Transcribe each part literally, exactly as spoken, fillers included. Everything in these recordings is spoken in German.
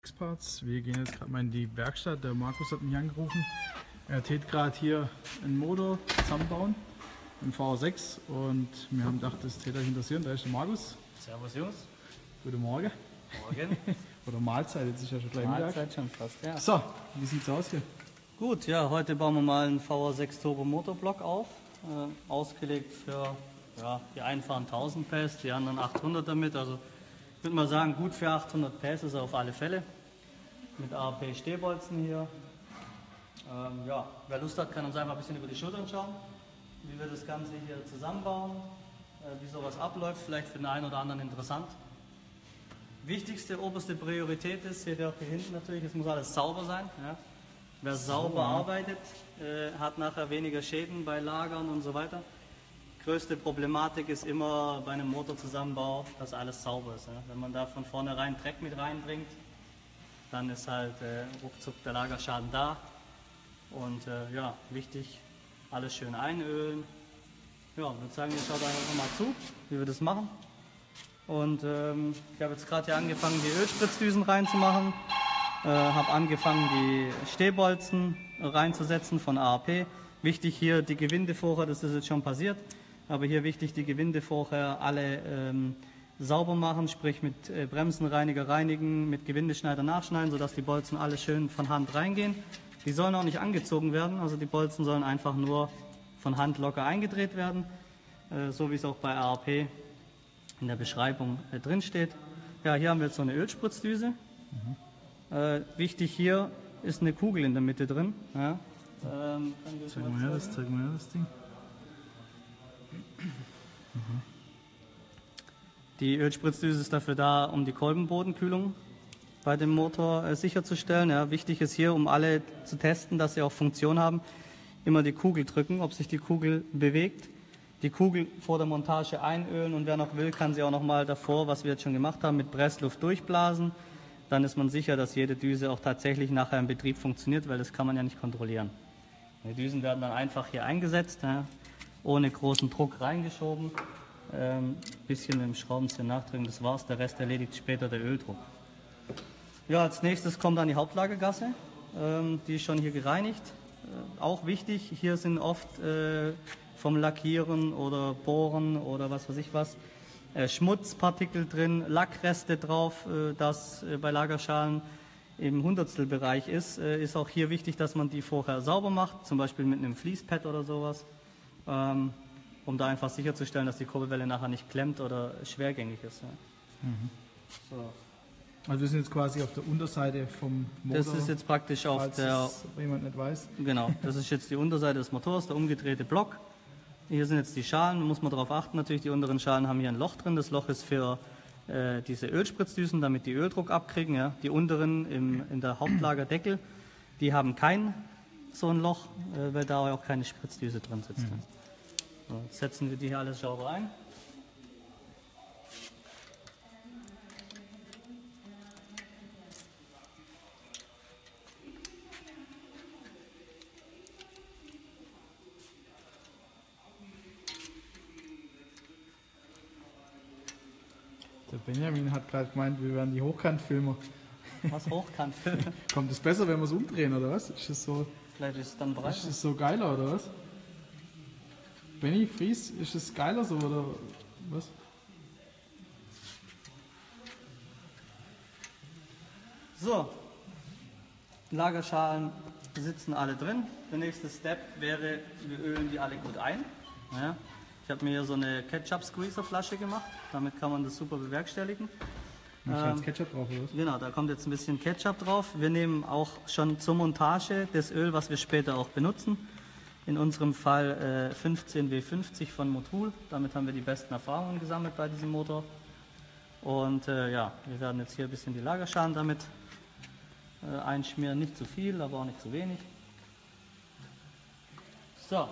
Parts. Wir gehen jetzt gerade mal in die Werkstatt. Der Markus hat mich angerufen. Er tät gerade hier einen Motor zusammenbauen, einen V R sechs, und wir haben gedacht, das täte euch interessieren. Da ist der Markus. Servus Jungs. Guten Morgen. Morgen. Oder Mahlzeit, jetzt ist ja schon gleich Mittag. Mahlzeit schon fast, ja. So, wie sieht's aus hier? Gut, ja, heute bauen wir mal einen V R sechs Turbo Motorblock auf. Äh, ausgelegt für ja, die einen fahren tausend P S, die anderen achthundert damit. Also ich würde mal sagen, gut für achthundert P S ist er auf alle Fälle. Mit A P Stehbolzen hier. Ähm, ja, wer Lust hat, kann uns einfach ein bisschen über die Schultern schauen, wie wir das Ganze hier zusammenbauen, äh, wie sowas abläuft, vielleicht für den einen oder anderen interessant. Wichtigste, oberste Priorität ist, seht ihr auch hier hinten natürlich, es muss alles sauber sein. Ja. Wer sauber, sauber arbeitet, äh, hat nachher weniger Schäden bei Lagern und so weiter. Größte Problematik ist immer bei einem Motorzusammenbau, dass alles sauber ist. Ja. Wenn man da von vornherein Dreck mit reinbringt, dann ist halt äh, ruckzuck der Lagerschaden da. Und äh, ja, wichtig, alles schön einölen. Ja, ich würde sagen, ihr schaut einfach mal zu, wie wir das machen. Und ähm, ich habe jetzt gerade hier angefangen, die Ölspritzdüsen reinzumachen. Äh, habe angefangen, die Stehbolzen reinzusetzen von A P. Wichtig hier die Gewinde vorher, das ist jetzt schon passiert, aber hier wichtig die Gewinde vorher alle ähm, sauber machen, sprich mit äh, Bremsenreiniger reinigen, mit Gewindeschneider nachschneiden, sodass die Bolzen alle schön von Hand reingehen. Die sollen auch nicht angezogen werden, also die Bolzen sollen einfach nur von Hand locker eingedreht werden, äh, so wie es auch bei A P in der Beschreibung äh, drin steht. Ja, hier haben wir jetzt so eine Ölspritzdüse. Mhm. Äh, wichtig hier ist eine Kugel in der Mitte drin. Ja. Ähm, zeig mal her, das, zeig mal her, das Ding. Mhm. Die Ölspritzdüse ist dafür da, um die Kolbenbodenkühlung bei dem Motor äh, sicherzustellen. Ja, wichtig ist hier, um alle zu testen, dass sie auch Funktion haben, immer die Kugel drücken, ob sich die Kugel bewegt. Die Kugel vor der Montage einölen, und wer noch will, kann sie auch noch mal davor, was wir jetzt schon gemacht haben, mit Pressluft durchblasen. Dann ist man sicher, dass jede Düse auch tatsächlich nachher im Betrieb funktioniert, weil das kann man ja nicht kontrollieren. Die Düsen werden dann einfach hier eingesetzt, ja, ohne großen Druck reingeschoben. Ein ähm, bisschen mit dem Schraubenzieher nachdrücken, das war's. Der Rest erledigt später der Öldruck. Ja, als nächstes kommt dann die Hauptlagergasse. Ähm, die ist schon hier gereinigt. Äh, auch wichtig, hier sind oft äh, vom Lackieren oder Bohren oder was weiß ich was, äh, Schmutzpartikel drin, Lackreste drauf, äh, das äh, bei Lagerschalen im Hundertstelbereich ist. Äh, ist auch hier wichtig, dass man die vorher sauber macht, zum Beispiel mit einem Fließpad oder sowas, ähm, um da einfach sicherzustellen, dass die Kurbelwelle nachher nicht klemmt oder schwergängig ist. Ja. Mhm. So. Also wir sind jetzt quasi auf der Unterseite vom Motor. Das ist jetzt praktisch auf falls der... es jemand nicht weiß. Genau, das ist jetzt die Unterseite des Motors, der umgedrehte Block. Hier sind jetzt die Schalen, da muss man darauf achten, natürlich die unteren Schalen haben hier ein Loch drin. Das Loch ist für äh, diese Ölspritzdüsen, damit die Öldruck abkriegen. Ja. Die unteren im, in der Hauptlagerdeckel, die haben kein so ein Loch, äh, weil da auch keine Spritzdüse drin sitzt. Mhm. So, jetzt setzen wir die hier alles sauber ein. Der Benjamin hat gerade gemeint, wir wären die Hochkantfilmer. Was Hochkantfilmer? Kommt es besser, wenn wir es umdrehen, oder was? Ist es so, Vielleicht ist es dann breiter. ist es so geiler, oder was? Benny, Fries, ist es geiler so, oder was? So, Lagerschalen sitzen alle drin. Der nächste Step wäre, wir ölen die alle gut ein. Ja. Ich habe mir hier so eine Ketchup-Squeezer-Flasche gemacht, damit kann man das super bewerkstelligen. Mach ähm, jetzt Ketchup drauf, oder was? Genau, da kommt jetzt ein bisschen Ketchup drauf. Wir nehmen auch schon zur Montage das Öl, was wir später auch benutzen. In unserem Fall äh, fünfzehn W fünfzig von Motul. Damit haben wir die besten Erfahrungen gesammelt bei diesem Motor. Und äh, ja, wir werden jetzt hier ein bisschen die Lagerschalen damit äh, einschmieren. Nicht zu viel, aber auch nicht zu wenig. So.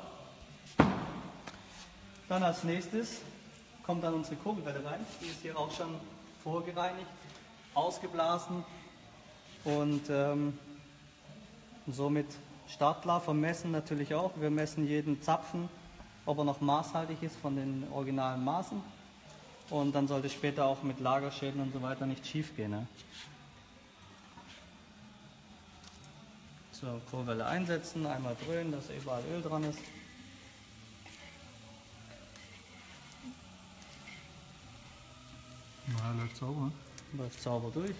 Dann als nächstes kommt dann unsere Kurbelwelle rein. Die ist hier auch schon vorgereinigt, ausgeblasen und ähm, somit startklar vom Messen natürlich auch. Wir messen jeden Zapfen, ob er noch maßhaltig ist von den originalen Maßen. Und dann sollte später auch mit Lagerschäden und so weiter nicht schief gehen. Ne? So, Kurbelwelle einsetzen, einmal dröhnen, dass überall Öl dran ist. Na, läuft sauber. Läuft sauber durch.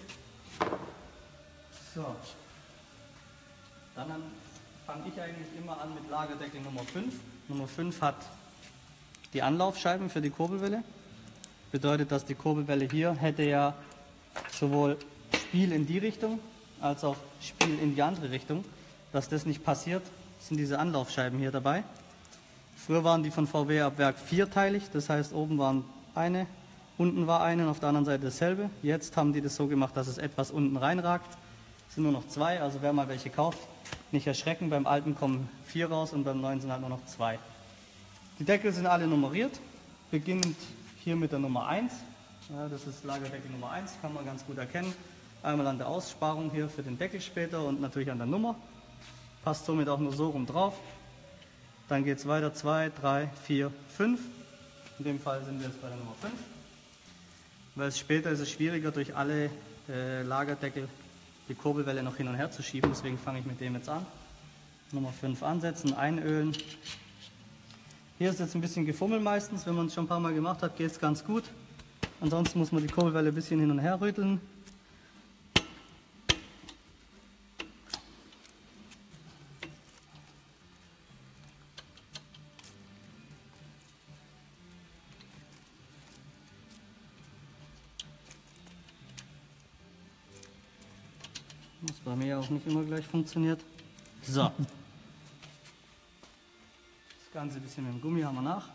So. Dann fange ich eigentlich immer an mit Lagerdeckel Nummer fünf. Nummer fünf hat die Anlaufscheiben für die Kurbelwelle. Bedeutet, dass die Kurbelwelle hier hätte ja sowohl Spiel in die Richtung als auch Spiel in die andere Richtung. Dass das nicht passiert, sind diese Anlaufscheiben hier dabei. Früher waren die von V W ab Werk vierteilig, das heißt oben waren eine, unten war eine und auf der anderen Seite dasselbe. Jetzt haben die das so gemacht, dass es etwas unten reinragt. Es sind nur noch zwei, also wer mal welche kauft, nicht erschrecken. Beim alten kommen vier raus und beim neuen sind halt nur noch zwei. Die Deckel sind alle nummeriert, beginnend hier mit der Nummer eins. Ja, das ist Lagerdeckel Nummer eins, kann man ganz gut erkennen. Einmal an der Aussparung hier für den Deckel später und natürlich an der Nummer. Passt somit auch nur so rum drauf. Dann geht es weiter, zwei, drei, vier, fünf. In dem Fall sind wir jetzt bei der Nummer fünf. Weil es später ist es schwieriger, durch alle äh, Lagerdeckel die Kurbelwelle noch hin und her zu schieben. Deswegen fange ich mit dem jetzt an. Nummer fünf ansetzen, einölen. Hier ist jetzt ein bisschen gefummelt meistens. Wenn man es schon ein paar Mal gemacht hat, geht es ganz gut. Ansonsten muss man die Kurbelwelle ein bisschen hin und her rütteln. Was bei mir auch nicht immer gleich funktioniert. So. Das Ganze ein bisschen mit dem Gummi haben wir nach.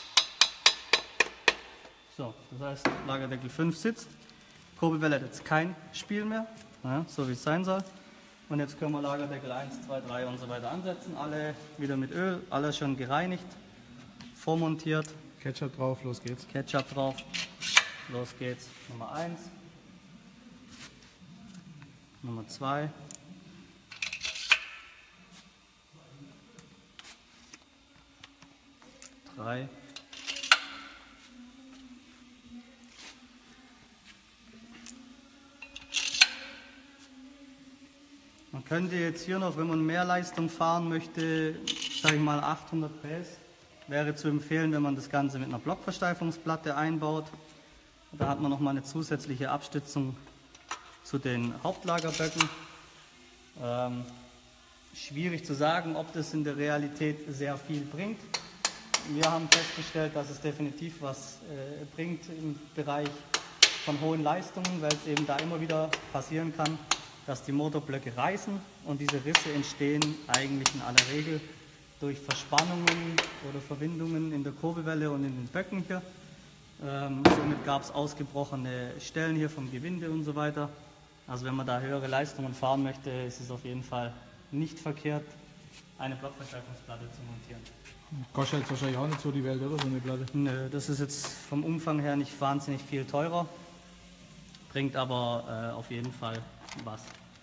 So, das heißt, Lagerdeckel fünf sitzt. Kurbelwelle hat jetzt kein Spiel mehr, ja, so wie es sein soll. Und jetzt können wir Lagerdeckel eins, zwei, drei und so weiter ansetzen. Alle wieder mit Öl, alles schon gereinigt, vormontiert. Ketchup drauf, los geht's. Ketchup drauf, los geht's. Nummer eins. Nummer zwei. drei. Man könnte jetzt hier noch, wenn man mehr Leistung fahren möchte, sage ich mal achthundert P S, wäre zu empfehlen, wenn man das Ganze mit einer Blockversteifungsplatte einbaut. Da hat man noch mal eine zusätzliche Abstützung zu den Hauptlagerböcken. Ähm, schwierig zu sagen, ob das in der Realität sehr viel bringt. Wir haben festgestellt, dass es definitiv was äh, bringt im Bereich von hohen Leistungen, weil es eben da immer wieder passieren kann, dass die Motorblöcke reißen und diese Risse entstehen eigentlich in aller Regel durch Verspannungen oder Verwindungen in der Kurbelwelle und in den Böcken hier. Ähm, somit gab es ausgebrochene Stellen hier vom Gewinde und so weiter. Also wenn man da höhere Leistungen fahren möchte, ist es auf jeden Fall nicht verkehrt, eine Blockverstärkungsplatte zu montieren. Kostet jetzt wahrscheinlich auch nicht so die Welt, oder so eine Platte? Nö, das ist jetzt vom Umfang her nicht wahnsinnig viel teurer, bringt aber äh, auf jeden Fall was.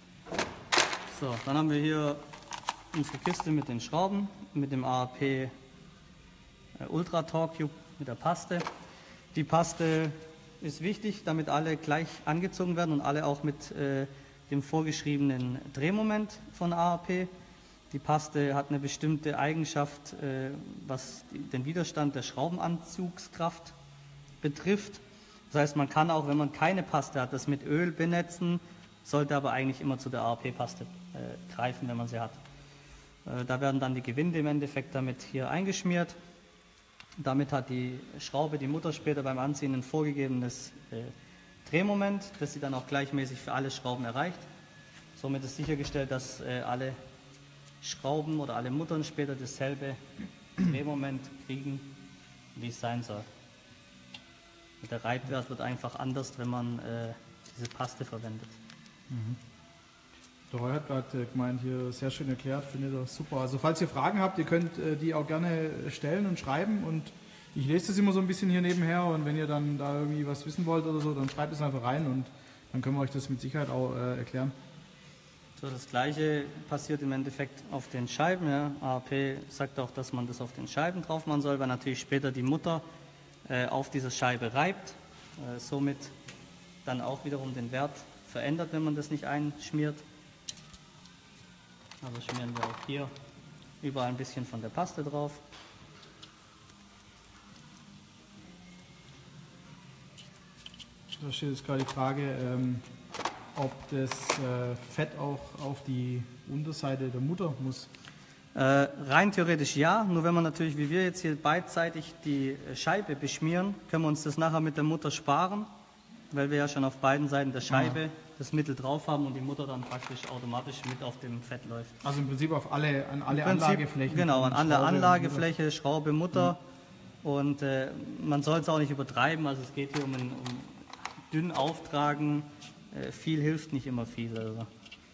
So, dann haben wir hier unsere Kiste mit den Schrauben, mit dem A A P äh, Ultra Torque Cube mit der Paste. Die Paste ist wichtig, damit alle gleich angezogen werden und alle auch mit äh, dem vorgeschriebenen Drehmoment von A A P. Die Paste hat eine bestimmte Eigenschaft, äh, was die, den Widerstand der Schraubenanzugskraft betrifft. Das heißt, man kann auch, wenn man keine Paste hat, das mit Öl benetzen, sollte aber eigentlich immer zu der A A P-Paste äh, greifen, wenn man sie hat. Äh, da werden dann die Gewinde im Endeffekt damit hier eingeschmiert. Damit hat die Schraube, die Mutter später beim Anziehen ein vorgegebenes äh, Drehmoment, das sie dann auch gleichmäßig für alle Schrauben erreicht. Somit ist sichergestellt, dass äh, alle Schrauben oder alle Muttern später dasselbe Drehmoment kriegen, wie es sein soll. Der Reibwert wird einfach anders, wenn man äh, diese Paste verwendet. Mhm. Der Roy hat gerade äh, gemeint, hier sehr schön erklärt, finde ich das super. Also falls ihr Fragen habt, ihr könnt äh, die auch gerne stellen und schreiben und ich lese das immer so ein bisschen hier nebenher und wenn ihr dann da irgendwie was wissen wollt oder so, dann schreibt es einfach rein und dann können wir euch das mit Sicherheit auch äh, erklären. So, das gleiche passiert im Endeffekt auf den Scheiben. Ja. A A P sagt auch, dass man das auf den Scheiben drauf machen soll, weil natürlich später die Mutter äh, auf dieser Scheibe reibt, äh, somit dann auch wiederum den Wert verändert, wenn man das nicht einschmiert. Also schmieren wir auch hier überall ein bisschen von der Paste drauf. Da steht jetzt gerade die Frage, ähm, ob das äh, Fett auch auf die Unterseite der Mutter muss. Äh, rein theoretisch ja, nur wenn wir natürlich, wie wir jetzt hier beidseitig die Scheibe beschmieren, können wir uns das nachher mit der Mutter sparen, weil wir ja schon auf beiden Seiten der Scheibe ah. das Mittel drauf haben und die Mutter dann praktisch automatisch mit auf dem Fett läuft. Also im Prinzip auf alle, an alle Prinzip, Anlageflächen? Genau, an alle Anlagefläche, Schraube, Mutter. Mhm. Und äh, man soll es auch nicht übertreiben, also es geht hier um, ein, um dünn auftragen, äh, viel hilft nicht immer viel. Also.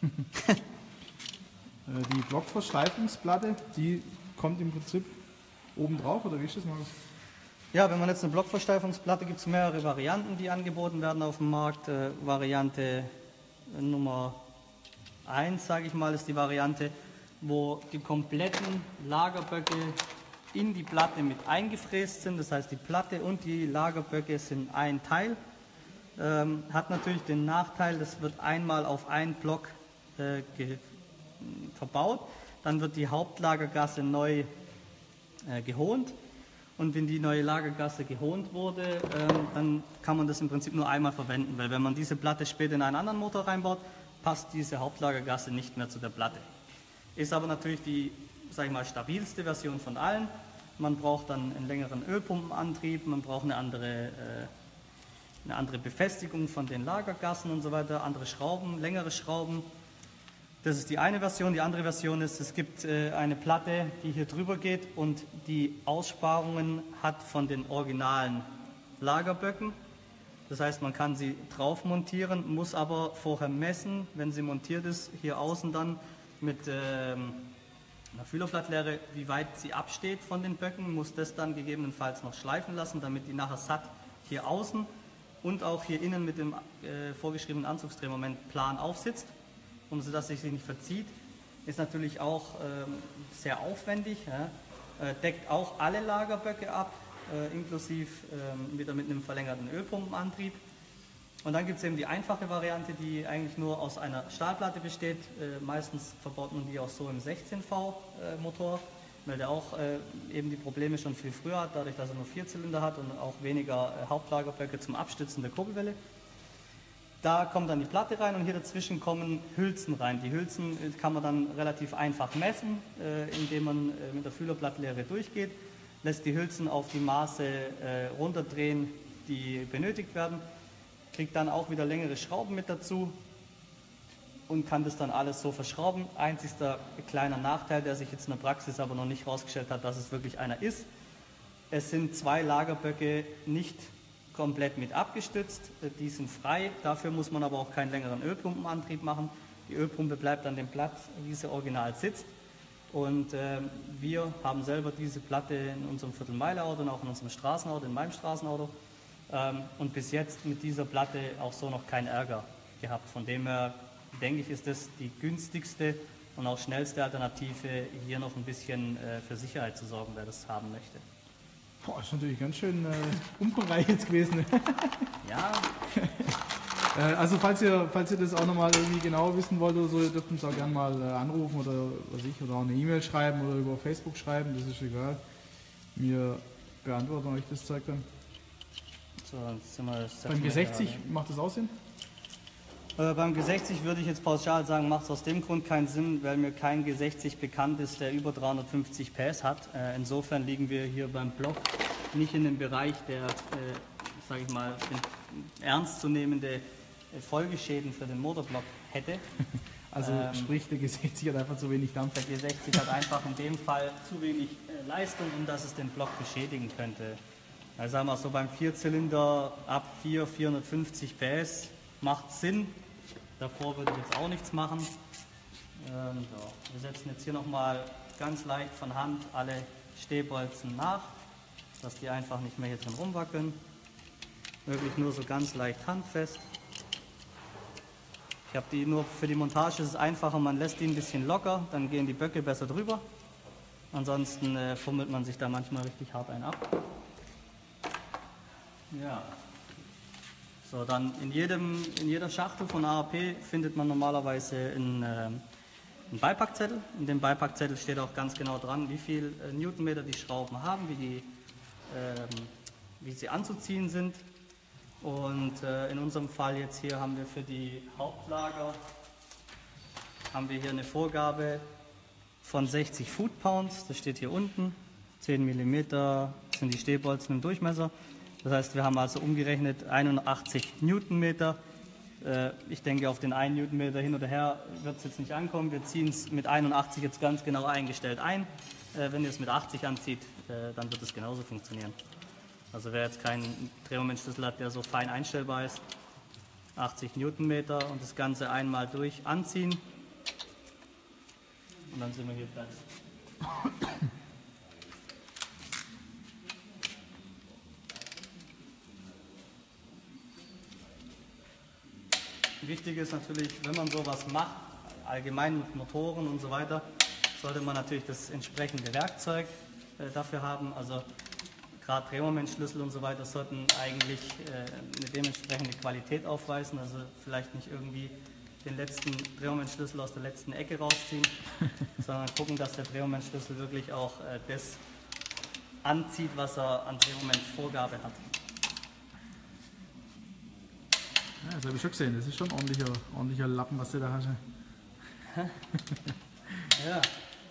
Die Blockversteifungsplatte, die kommt im Prinzip oben drauf, oder wie ist das, Markus? Ja, wenn man jetzt eine Blockversteifungsplatte, gibt es mehrere Varianten, die angeboten werden auf dem Markt. Äh, Variante Nummer eins, sage ich mal, ist die Variante, wo die kompletten Lagerböcke in die Platte mit eingefräst sind. Das heißt, die Platte und die Lagerböcke sind ein Teil. Ähm, hat natürlich den Nachteil, das wird einmal auf einen Block äh, ge verbaut, dann wird die Hauptlagergasse neu äh, gehont und wenn die neue Lagergasse gehont wurde, äh, dann kann man das im Prinzip nur einmal verwenden, weil wenn man diese Platte später in einen anderen Motor reinbaut, passt diese Hauptlagergasse nicht mehr zu der Platte. Ist aber natürlich die, sag ich mal, stabilste Version von allen. Man braucht dann einen längeren Ölpumpenantrieb, man braucht eine andere, äh, eine andere Befestigung von den Lagergassen und so weiter, andere Schrauben, längere Schrauben. Das ist die eine Version. Die andere Version ist, es gibt äh, eine Platte, die hier drüber geht und die Aussparungen hat von den originalen Lagerböcken. Das heißt, man kann sie drauf montieren, muss aber vorher messen, wenn sie montiert ist, hier außen dann mit ähm, einer Fühlerblattlehre, wie weit sie absteht von den Böcken, muss das dann gegebenenfalls noch schleifen lassen, damit die nachher satt hier außen und auch hier innen mit dem äh, vorgeschriebenen Anzugsdrehmoment plan aufsitzt. Um so dass es sich nicht verzieht, ist natürlich auch ähm, sehr aufwendig, ja? äh, deckt auch alle Lagerböcke ab, äh, inklusive ähm, wieder mit einem verlängerten Ölpumpenantrieb. Und dann gibt es eben die einfache Variante, die eigentlich nur aus einer Stahlplatte besteht. Äh, meistens verbaut man die auch so im sechzehn V Motor, weil der auch äh, eben die Probleme schon viel früher hat, dadurch, dass er nur vier Zylinder hat und auch weniger äh, Hauptlagerböcke zum Abstützen der Kurbelwelle. Da kommt dann die Platte rein und hier dazwischen kommen Hülsen rein. Die Hülsen kann man dann relativ einfach messen, äh, indem man äh, mit der Fühlerblattlehre durchgeht, lässt die Hülsen auf die Maße äh, runterdrehen, die benötigt werden, kriegt dann auch wieder längere Schrauben mit dazu und kann das dann alles so verschrauben. Einzigster kleiner Nachteil, der sich jetzt in der Praxis aber noch nicht herausgestellt hat, dass es wirklich einer ist. Es sind zwei Lagerböcke nicht komplett mit abgestützt, die sind frei, dafür muss man aber auch keinen längeren Ölpumpenantrieb machen. Die Ölpumpe bleibt an dem Platz, wie sie original sitzt und äh, wir haben selber diese Platte in unserem Viertelmeile-Auto und auch in unserem Straßenauto, in meinem Straßenauto ähm, und bis jetzt mit dieser Platte auch so noch keinen Ärger gehabt. Von dem her denke ich, ist das die günstigste und auch schnellste Alternative, hier noch ein bisschen äh, für Sicherheit zu sorgen, wer das haben möchte. Boah, ist natürlich ganz schön äh, umfangreich jetzt gewesen. Ja. äh, also falls ihr, falls ihr das auch nochmal irgendwie genauer wissen wollt oder so, ihr dürft uns auch gerne mal äh, anrufen oder was ich, oder auch eine E-Mail schreiben oder über Facebook schreiben, das ist egal. Wir beantworten euch das Zeug dann. So, jetzt sind wir, jetzt beim G sechzig macht das auch Sinn? Äh, beim G sechzig würde ich jetzt pauschal sagen, macht es aus dem Grund keinen Sinn, weil mir kein G sechzig bekannt ist, der über dreihundertfünfzig P S hat. Äh, insofern liegen wir hier beim Block nicht in dem Bereich, der, äh, sage ich mal, ernstzunehmende Folgeschäden für den Motorblock hätte. Also ähm, sprich, der G sechzig hat einfach zu wenig Dampf. Der G sechzig hat einfach in dem Fall zu wenig äh, Leistung, um dass es den Block beschädigen könnte. Also sagen wir so, beim Vierzylinder ab vier, vierhundertfünfzig P S macht Sinn. Davor würde ich jetzt auch nichts machen. Ähm, so. Wir setzen jetzt hier nochmal ganz leicht von Hand alle Stehbolzen nach, dass die einfach nicht mehr hier drin rumwackeln. Wirklich nur so ganz leicht handfest. Ich habe die nur für die Montage, ist es einfacher, man lässt die ein bisschen locker, dann gehen die Böcke besser drüber. Ansonsten äh, fummelt man sich da manchmal richtig hart einen ab. Ja. So, dann in, jedem, in jeder Schachtel von A A P findet man normalerweise ein, äh, einen Beipackzettel. In dem Beipackzettel steht auch ganz genau dran, wie viel äh, Newtonmeter die Schrauben haben, wie, die, ähm, wie sie anzuziehen sind. Und äh, in unserem Fall jetzt hier haben wir für die Hauptlager haben wir hier eine Vorgabe von sechzig Foot-Pounds, das steht hier unten, zehn Millimeter sind die Stehbolzen im Durchmesser. Das heißt, wir haben also umgerechnet einundachtzig Newtonmeter. Äh, ich denke, auf den einen Newtonmeter hin oder her wird es jetzt nicht ankommen. Wir ziehen es mit einundachtzig jetzt ganz genau eingestellt ein. Äh, wenn ihr es mit achtzig anzieht, äh, dann wird es genauso funktionieren. Also wer jetzt keinen Drehmomentschlüssel hat, der so fein einstellbar ist, achtzig Newtonmeter und das Ganze einmal durch anziehen und dann sind wir hier fertig. Wichtig ist natürlich, wenn man sowas macht, allgemein mit Motoren und so weiter, sollte man natürlich das entsprechende Werkzeug äh, dafür haben. Also gerade Drehmomentschlüssel und so weiter sollten eigentlich äh, eine dementsprechende Qualität aufweisen, also vielleicht nicht irgendwie den letzten Drehmomentschlüssel aus der letzten Ecke rausziehen, sondern gucken, dass der Drehmomentschlüssel wirklich auch äh, das anzieht, was er an Drehmomentvorgabe hat. Ja, das habe ich schon gesehen, das ist schon ein ordentlicher, ordentlicher Lappen, was du da hast. Ja.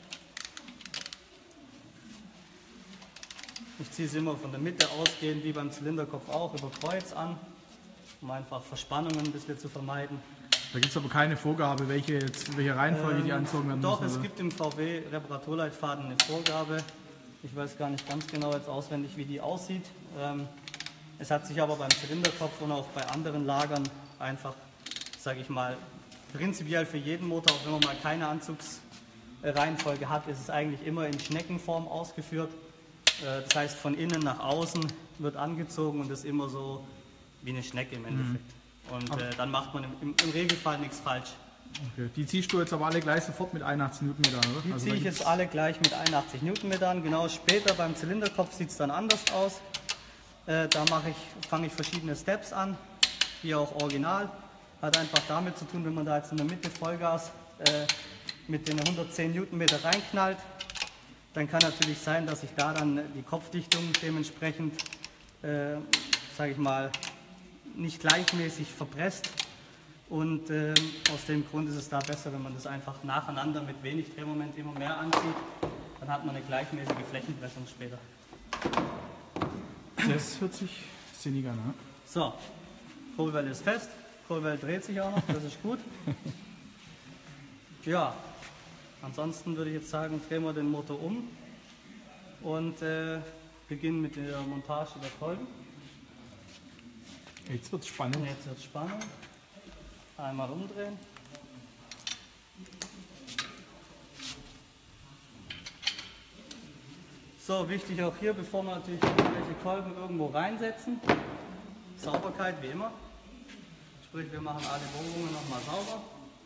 Ich ziehe es immer von der Mitte ausgehend, wie beim Zylinderkopf auch, über Kreuz an, um einfach Verspannungen ein bisschen zu vermeiden. Da gibt es aber keine Vorgabe, welche, jetzt, welche Reihenfolge ähm, die anzogen werden Doch, müssen, es gibt im V W-Reparaturleitfaden eine Vorgabe. Ich weiß gar nicht ganz genau jetzt auswendig, wie die aussieht. Ähm, es hat sich aber beim Zylinderkopf und auch bei anderen Lagern einfach, sage ich mal, prinzipiell für jeden Motor, auch wenn man mal keine Anzugsreihenfolge hat, ist es eigentlich immer in Schneckenform ausgeführt. Das heißt, von innen nach außen wird angezogen und ist immer so wie eine Schnecke im Endeffekt. Mhm. Und äh, dann macht man im, im Regelfall nichts falsch. Okay. Die ziehst du jetzt aber alle gleich sofort mit einundachtzig Newtonmeter an, oder? Die also ziehe ich jetzt alle gleich mit einundachtzig Newtonmeter an. Genau, später beim Zylinderkopf sieht es dann anders aus. Äh, da ich, fange ich verschiedene Steps an, hier auch original. Hat einfach damit zu tun, wenn man da jetzt in der Mitte Vollgas äh, mit den hundertzehn Newtonmeter reinknallt, dann kann natürlich sein, dass sich da dann die Kopfdichtung dementsprechend, äh, sage ich mal, nicht gleichmäßig verpresst. Und äh, aus dem Grund ist es da besser, wenn man das einfach nacheinander mit wenig Drehmoment immer mehr anzieht. Dann hat man eine gleichmäßige Flächenpressung später. Das hört sich sinnig an, ne? So, Kurbelwelle ist fest, Kurbelwelle dreht sich auch noch, das ist gut. Ja. Ansonsten würde ich jetzt sagen, drehen wir den Motor um und äh, beginnen mit der Montage der Kolben. Jetzt wird es spannend. Jetzt wird es spannend. Einmal umdrehen. So, wichtig auch hier, bevor wir natürlich irgendwelche Kolben irgendwo reinsetzen, Sauberkeit wie immer. Sprich, wir machen alle Bohrungen nochmal sauber.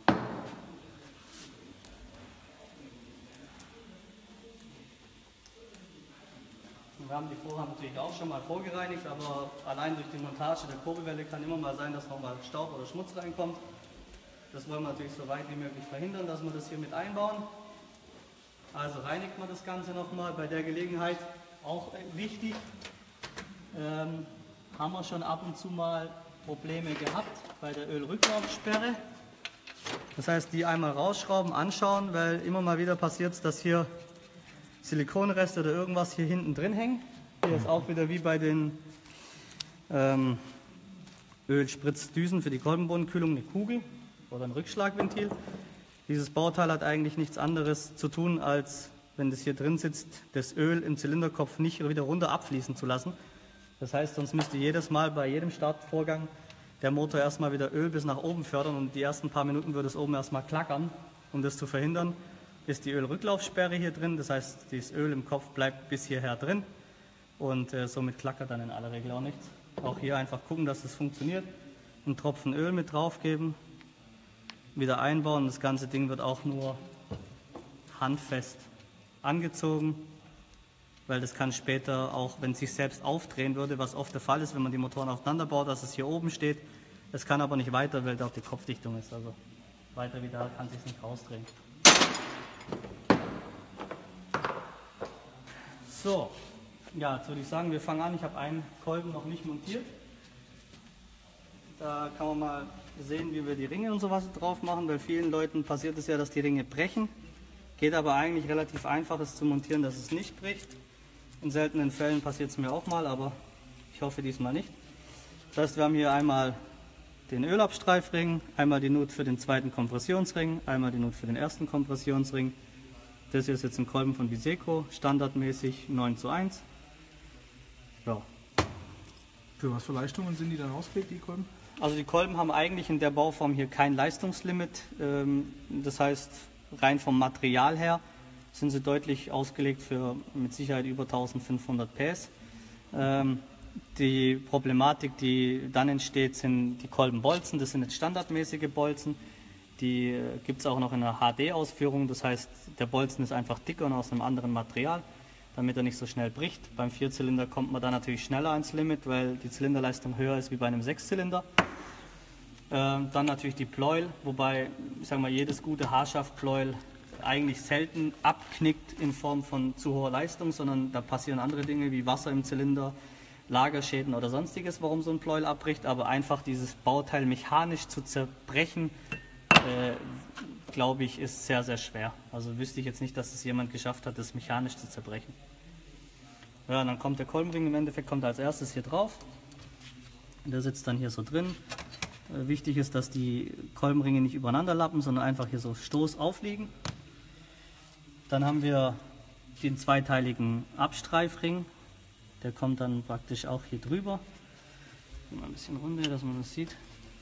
Wir haben die Vorhand natürlich auch schon mal vorgereinigt, aber allein durch die Montage der Kurbelwelle kann immer mal sein, dass nochmal Staub oder Schmutz reinkommt. Das wollen wir natürlich so weit wie möglich verhindern, dass wir das hier mit einbauen. Also reinigt man das Ganze nochmal. Bei der Gelegenheit auch wichtig, ähm, haben wir schon ab und zu mal Probleme gehabt bei der Ölrücklaufsperre. Das heißt, die einmal rausschrauben, anschauen, weil immer mal wieder passiert es, dass hier Silikonreste oder irgendwas hier hinten drin hängen. Hier ist auch wieder wie bei den ähm, Ölspritzdüsen für die Kolbenbodenkühlung eine Kugel oder ein Rückschlagventil. Dieses Bauteil hat eigentlich nichts anderes zu tun, als wenn das hier drin sitzt, das Öl im Zylinderkopf nicht wieder runter abfließen zu lassen. Das heißt, sonst müsste jedes Mal bei jedem Startvorgang der Motor erstmal wieder Öl bis nach oben fördern und die ersten paar Minuten würde es oben erstmal klackern. Um das zu verhindern, ist die Ölrücklaufsperre hier drin. Das heißt, das Öl im Kopf bleibt bis hierher drin und äh, somit klackert dann in aller Regel auch nichts. Auch hier einfach gucken, dass es funktioniert. Einen Tropfen Öl mit drauf geben, wieder einbauen. Das ganze Ding wird auch nur handfest angezogen, weil das kann später auch, wenn es sich selbst aufdrehen würde, was oft der Fall ist, wenn man die Motoren aufeinander baut, dass es hier oben steht. Es kann aber nicht weiter, weil dort die Kopfdichtung ist. Also weiter wie da kann es sich nicht rausdrehen. So, ja, jetzt würde ich sagen, wir fangen an. Ich habe einen Kolben noch nicht montiert. Da kann man mal sehen, wie wir die Ringe und sowas drauf machen. Bei vielen Leuten passiert es ja, dass die Ringe brechen. Geht aber eigentlich relativ einfach, es zu montieren, dass es nicht bricht. In seltenen Fällen passiert es mir auch mal, aber ich hoffe diesmal nicht. Das heißt, wir haben hier einmal den Ölabstreifring, einmal die Nut für den zweiten Kompressionsring, einmal die Nut für den ersten Kompressionsring. Das hier ist jetzt ein Kolben von Wiseco, standardmäßig neun zu eins. Ja. Für was für Leistungen sind die dann ausgelegt, die Kolben? Also die Kolben haben eigentlich in der Bauform hier kein Leistungslimit. Das heißt, rein vom Material her sind sie deutlich ausgelegt für mit Sicherheit über eintausendfünfhundert P S. Die Problematik, die dann entsteht, sind die Kolbenbolzen. Das sind jetzt standardmäßige Bolzen. Die gibt es auch noch in einer H D-Ausführung. Das heißt, der Bolzen ist einfach dicker und aus einem anderen Material, damit er nicht so schnell bricht. Beim Vierzylinder kommt man da natürlich schneller ans Limit, weil die Zylinderleistung höher ist wie bei einem Sechszylinder. Ähm, dann natürlich die Pleuel, wobei ich sag mal, jedes gute Haarschaft-Pleuel eigentlich selten abknickt in Form von zu hoher Leistung, sondern da passieren andere Dinge wie Wasser im Zylinder, Lagerschäden oder sonstiges, warum so ein Pleuel abbricht. Aber einfach dieses Bauteil mechanisch zu zerbrechen, äh, glaube ich, ist sehr, sehr schwer. Also wüsste ich jetzt nicht, dass es jemand geschafft hat, das mechanisch zu zerbrechen. Ja, dann kommt der Kolbenring, im Endeffekt kommt er als erstes hier drauf. Der sitzt dann hier so drin. Äh, wichtig ist, dass die Kolbenringe nicht übereinander lappen, sondern einfach hier so Stoß aufliegen. Dann haben wir den zweiteiligen Abstreifring. Der kommt dann praktisch auch hier drüber. Mal ein bisschen runter, dass man das sieht.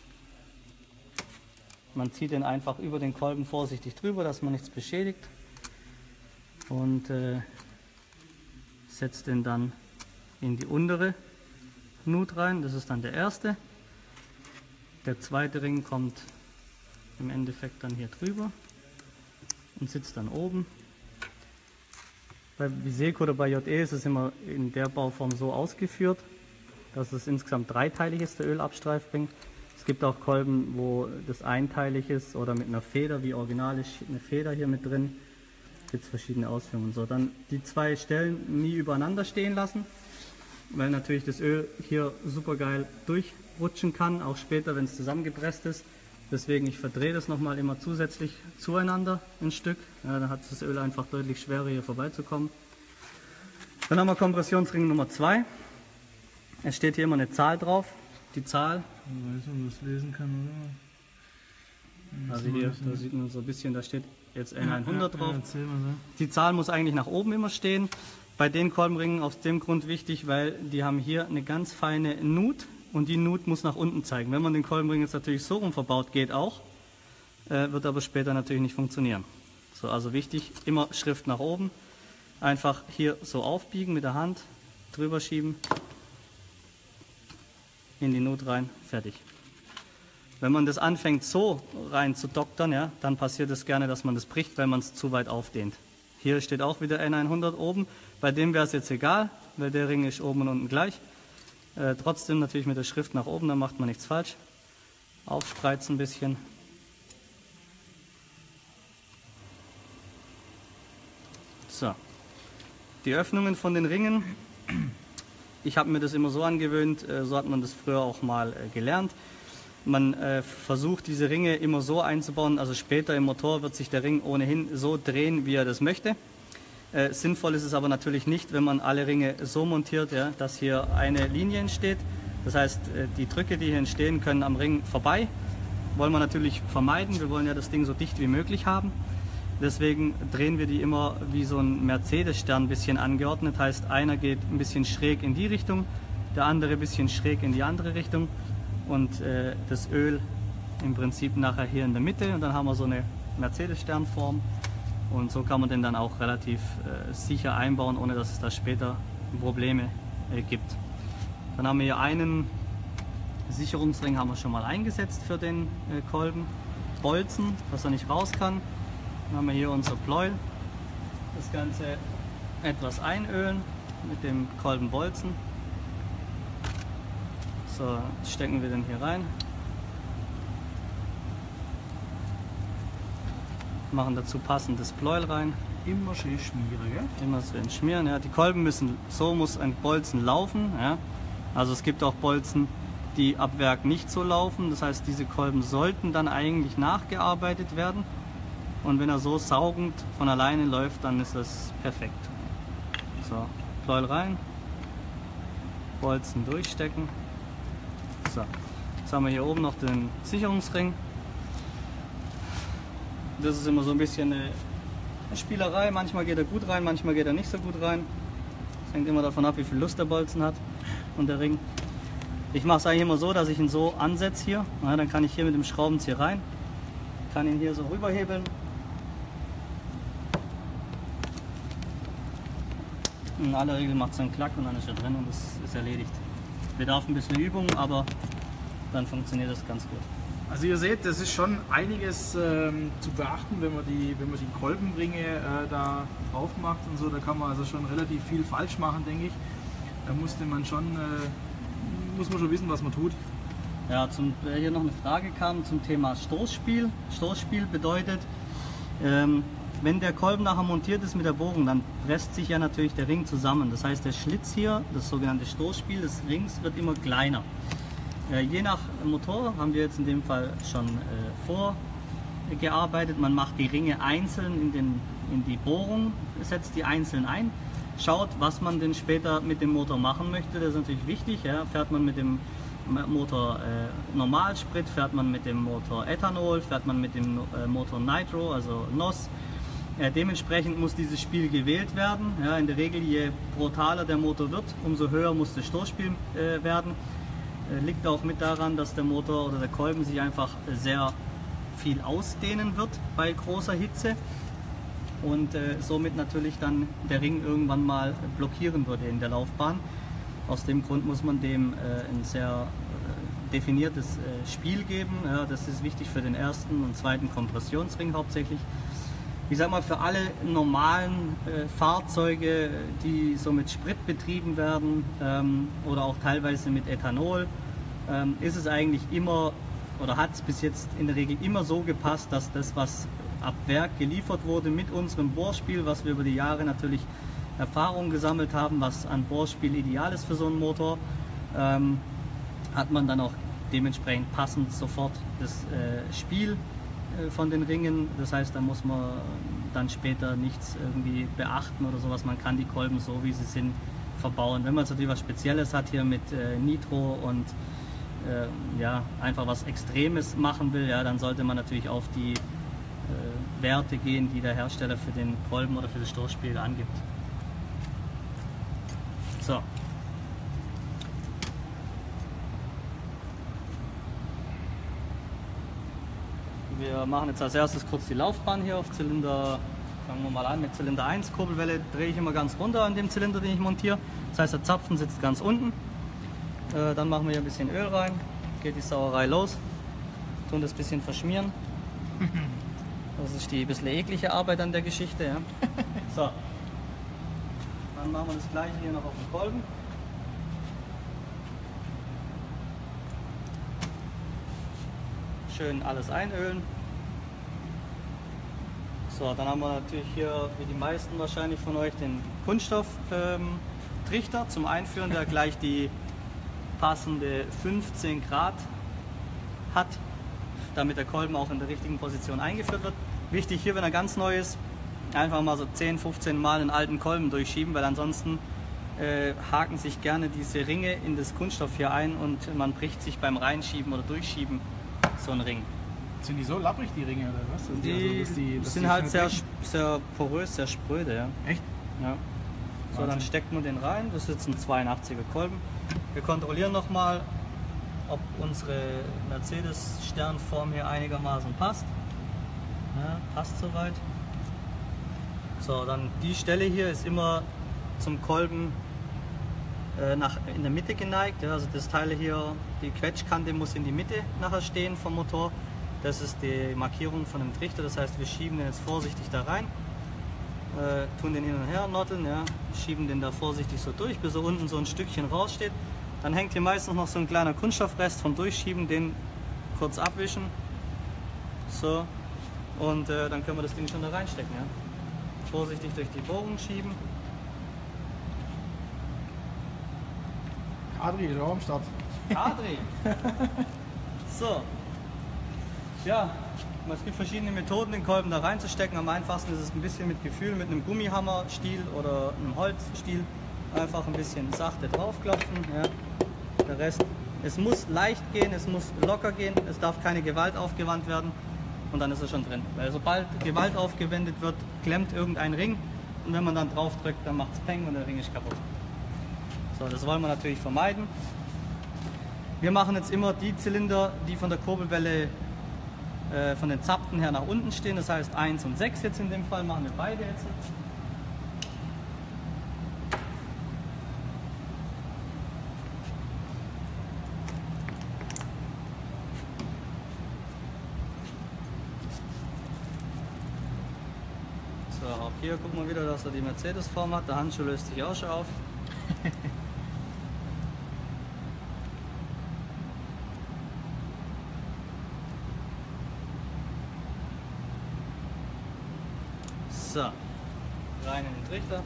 Man zieht den einfach über den Kolben vorsichtig drüber, dass man nichts beschädigt. Und äh, setzt den dann in die untere Nut rein. Das ist dann der erste. Der zweite Ring kommt im Endeffekt dann hier drüber und sitzt dann oben. Bei Wiseco oder bei J E ist es immer in der Bauform so ausgeführt, dass es insgesamt dreiteilig ist, der Ölabstreifring. Es gibt auch Kolben, wo das einteilig ist oder mit einer Feder, wie original ist eine Feder hier mit drin. Es gibt verschiedene Ausführungen. So, dann die zwei Stellen nie übereinander stehen lassen, weil natürlich das Öl hier super geil durchrutschen kann, auch später, wenn es zusammengepresst ist. Deswegen, ich verdrehe das nochmal immer zusätzlich zueinander ein Stück. Ja, dann hat das Öl einfach deutlich schwerer hier vorbeizukommen. Dann haben wir Kompressionsring Nummer zwei. Es steht hier immer eine Zahl drauf. Die Zahl. Ich weiß nicht, ob man das lesen kann, oder? Also hier, da sieht man so ein bisschen, da steht jetzt N hundert drauf. Ja, erzähl mal so. Die Zahl muss eigentlich nach oben immer stehen. Bei den Kolbenringen aus dem Grund wichtig, weil die haben hier eine ganz feine Nut. Und die Nut muss nach unten zeigen. Wenn man den Kolbenring jetzt natürlich so rum verbaut, geht auch, äh, wird aber später natürlich nicht funktionieren. So, also wichtig, immer Schrift nach oben, einfach hier so aufbiegen mit der Hand, drüber schieben, in die Nut rein, fertig. Wenn man das anfängt so rein zu doktern, ja, dann passiert es gerne, dass man das bricht, weil man es zu weit aufdehnt. Hier steht auch wieder N hundert oben, bei dem wäre es jetzt egal, weil der Ring ist oben und unten gleich. Äh, trotzdem natürlich mit der Schrift nach oben, dann macht man nichts falsch. Aufspreizen ein bisschen. So. Die Öffnungen von den Ringen, ich habe mir das immer so angewöhnt, äh, so hat man das früher auch mal äh, gelernt. Man äh, versucht diese Ringe immer so einzubauen, also später im Motor wird sich der Ring ohnehin so drehen, wie er das möchte. Äh, sinnvoll ist es aber natürlich nicht, wenn man alle Ringe so montiert, ja, dass hier eine Linie entsteht. Das heißt, äh, die Drücke, die hier entstehen, können am Ring vorbei. Wollen wir natürlich vermeiden. Wir wollen ja das Ding so dicht wie möglich haben. Deswegen drehen wir die immer wie so ein Mercedes-Stern ein bisschen angeordnet. Heißt, einer geht ein bisschen schräg in die Richtung, der andere ein bisschen schräg in die andere Richtung. Und äh, das Öl im Prinzip nachher hier in der Mitte. Und dann haben wir so eine Mercedes-Sternform. Und so kann man den dann auch relativ äh, sicher einbauen, ohne dass es da später Probleme äh, gibt. Dann haben wir hier einen Sicherungsring haben wir schon mal eingesetzt für den äh, Kolben. Bolzen, dass er nicht raus kann. Dann haben wir hier unser Pleuel. Das Ganze etwas einölen mit dem Kolbenbolzen. So, jetzt stecken wir den hier rein. Machen dazu passendes Pleuel rein. immer schön schmieren, gell? Immer schön schmieren, ja. Die Kolben müssen, so muss ein Bolzen laufen, ja. Also es gibt auch Bolzen, die ab Werk nicht so laufen. Das heißt, diese Kolben sollten dann eigentlich nachgearbeitet werden. Und wenn er so saugend von alleine läuft, dann ist das perfekt. So, Pleuel rein, Bolzen durchstecken. So, jetzt haben wir hier oben noch den Sicherungsring. Das ist immer so ein bisschen eine Spielerei. Manchmal geht er gut rein, manchmal geht er nicht so gut rein. Das hängt immer davon ab, wie viel Lust der Bolzen hat und der Ring. Ich mache es eigentlich immer so, dass ich ihn so ansetze hier. Ja, dann kann ich hier mit dem Schraubenzieher rein, kann ihn hier so rüberhebeln. In aller Regel macht es einen Klack und dann ist er drin und das ist erledigt. Bedarf ein bisschen Übung, aber dann funktioniert das ganz gut. Also ihr seht, das ist schon einiges ähm, zu beachten, wenn man die, wenn man die Kolbenringe äh, da drauf macht und so. Da kann man also schon relativ viel falsch machen, denke ich. Da musste man schon, äh, muss man schon wissen, was man tut. Ja, zum, äh, hier noch eine Frage kam zum Thema Stoßspiel. Stoßspiel bedeutet, ähm, wenn der Kolben nachher montiert ist mit der Bohrung, dann presst sich ja natürlich der Ring zusammen. Das heißt, der Schlitz hier, das sogenannte Stoßspiel des Rings, wird immer kleiner. Äh, je nach Motor haben wir jetzt in dem Fall schon äh, vorgearbeitet. Man macht die Ringe einzeln in, den, in die Bohrung, setzt die einzeln ein, schaut, was man denn später mit dem Motor machen möchte. Das ist natürlich wichtig. Ja. Fährt man mit dem Motor äh, Normalsprit, fährt man mit dem Motor Ethanol, fährt man mit dem äh, Motor Nitro, also N O S. Äh, dementsprechend muss dieses Spiel gewählt werden. Ja, in der Regel, je brutaler der Motor wird, umso höher muss das Stoßspiel äh, werden. Äh, liegt auch mit daran, dass der Motor oder der Kolben sich einfach sehr viel ausdehnen wird bei großer Hitze und äh, somit natürlich dann der Ring irgendwann mal blockieren würde in der Laufbahn. Aus dem Grund muss man dem äh, ein sehr äh, definiertes äh, Spiel geben. Ja, das ist wichtig für den ersten und zweiten Kompressionsring hauptsächlich. Ich sag mal, für alle normalen äh, Fahrzeuge, die so mit Sprit betrieben werden ähm, oder auch teilweise mit Ethanol, ähm, ist es eigentlich immer oder hat es bis jetzt in der Regel immer so gepasst, dass das, was ab Werk geliefert wurde mit unserem Bohrspiel, was wir über die Jahre natürlich Erfahrung gesammelt haben, was an Bohrspiel ideal ist für so einen Motor, ähm, hat man dann auch dementsprechend passend sofort das äh, Spiel von den Ringen. Das heißt, da muss man dann später nichts irgendwie beachten oder sowas. Man kann die Kolben so, wie sie sind, verbauen. Wenn man jetzt natürlich was Spezielles hat hier mit äh, Nitro und äh, ja, einfach was Extremes machen will, ja, dann sollte man natürlich auf die äh, Werte gehen, die der Hersteller für den Kolben oder für das Stoßspiel angibt. So. Wir machen jetzt als erstes kurz die Laufbahn hier auf Zylinder, fangen wir mal an mit Zylinder eins. Kurbelwelle drehe ich immer ganz runter an dem Zylinder, den ich montiere. Das heißt, der Zapfen sitzt ganz unten. Äh, dann machen wir hier ein bisschen Öl rein, geht die Sauerei los, tun das ein bisschen verschmieren. Das ist die bisschen eklige Arbeit an der Geschichte. Ja. So. Dann machen wir das gleiche hier noch auf den Kolben. Schön alles einölen. So, dann haben wir natürlich hier, wie die meisten wahrscheinlich von euch, den Kunststofftrichter ähm, zum Einführen, der gleich die passende fünfzehn Grad hat, damit der Kolben auch in der richtigen Position eingeführt wird. Wichtig hier, wenn er ganz neu ist, einfach mal so zehn, fünfzehn Mal den alten Kolben durchschieben, weil ansonsten äh, haken sich gerne diese Ringe in das Kunststoff hier ein und man bricht sich beim Reinschieben oder Durchschieben so ein Ring. Sind die so lapprig, die Ringe, oder was? Die, die, also, die sind halt sehr, sehr porös, sehr spröde. Ja. Echt? Ja. So, dann steckt man den rein. Das ist jetzt ein zweiundachtziger Kolben. Wir kontrollieren nochmal, ob unsere Mercedes-Sternform hier einigermaßen passt. Ja, passt soweit. So, dann die Stelle hier ist immer zum Kolben äh, nach, in der Mitte geneigt. Ja, also das Teil hier, die Quetschkante muss in die Mitte nachher stehen vom Motor. Das ist die Markierung von dem Trichter, das heißt, wir schieben den jetzt vorsichtig da rein, äh, tun den hin und her notteln, ja, schieben den da vorsichtig so durch, bis er unten so ein Stückchen raussteht. Dann hängt hier meistens noch so ein kleiner Kunststoffrest vom Durchschieben, den kurz abwischen. So, und äh, dann können wir das Ding schon da reinstecken. Ja. vorsichtig durch die Bohrung schieben. Adri ist auch am Start. Adri! So. Ja, es gibt verschiedene Methoden, den Kolben da reinzustecken. Am einfachsten ist es ein bisschen mit Gefühl, mit einem Gummihammerstiel oder einem Holzstiel. Einfach ein bisschen sachte draufklopfen. Ja. Der Rest, es muss leicht gehen, es muss locker gehen, es darf keine Gewalt aufgewandt werden und dann ist es schon drin. Weil sobald Gewalt aufgewendet wird, klemmt irgendein Ring und wenn man dann drauf drückt, dann macht es Peng und der Ring ist kaputt. So, das wollen wir natürlich vermeiden. Wir machen jetzt immer die Zylinder, die von der Kurbelwelle, äh, von den Zapfen her nach unten stehen. Das heißt eins und sechs jetzt in dem Fall, machen wir beide jetzt. So, auch hier gucken wir wieder, dass er die Mercedes-Form hat. Der Handschuh löst sich auch schon auf. So, rein in den Trichter.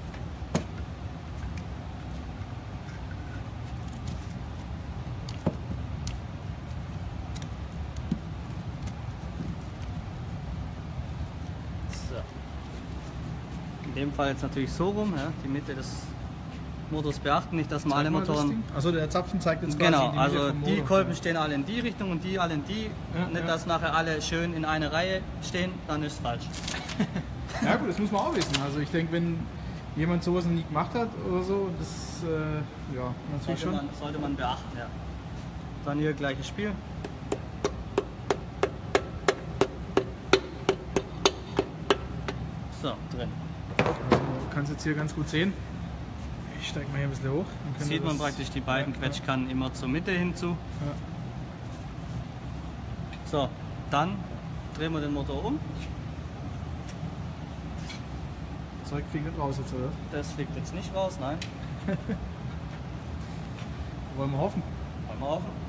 So. In dem Fall jetzt natürlich so rum, ja, die Mitte des Motors beachten, nicht, dass man alle Motoren... Also der Zapfen zeigt jetzt quasi Genau, die Mitte also vom die Motor. Kolben stehen alle in die Richtung und die alle in die. Ja, nicht, ja. dass nachher alle schön in eine Reihe stehen, dann ist es falsch. Ja gut, das muss man auch wissen. Also ich denke, wenn jemand sowas noch nie gemacht hat oder so, das äh, ja, natürlich Sollte schon. man, sollte man beachten, ja. Dann hier gleiches Spiel. So, drin. Also man kann es jetzt hier ganz gut sehen. Ich steige mal hier ein bisschen hoch. Dann können Sieht wir man das- praktisch die beiden ja, Quetschkannen immer zur Mitte hinzu. Ja. So, dann drehen wir den Motor um. Zeug fliegt nicht raus jetzt, oder? Das fliegt jetzt nicht raus, nein. Wollen wir hoffen. Wollen wir offen.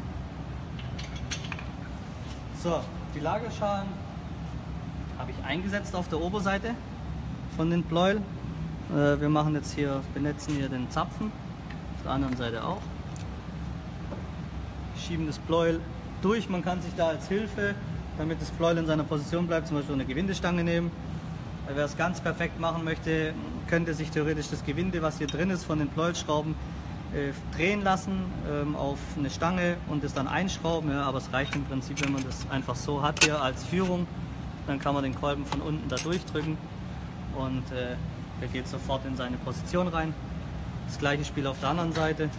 So, die Lagerschalen habe ich eingesetzt auf der Oberseite von den Pleuel. Äh, wir machen jetzt hier, benetzen hier den Zapfen, auf der anderen Seite auch. Schieben das Pleuel durch, man kann sich da als Hilfe, damit das Pleuel in seiner Position bleibt, zum Beispiel eine Gewindestange nehmen. Wer es ganz perfekt machen möchte, könnte sich theoretisch das Gewinde, was hier drin ist, von den Pleuelschrauben äh, drehen lassen ähm, auf eine Stange und es dann einschrauben. Ja, aber es reicht im Prinzip, wenn man das einfach so hat hier als Führung. Dann kann man den Kolben von unten da durchdrücken und äh, der geht sofort in seine Position rein. Das gleiche Spiel auf der anderen Seite.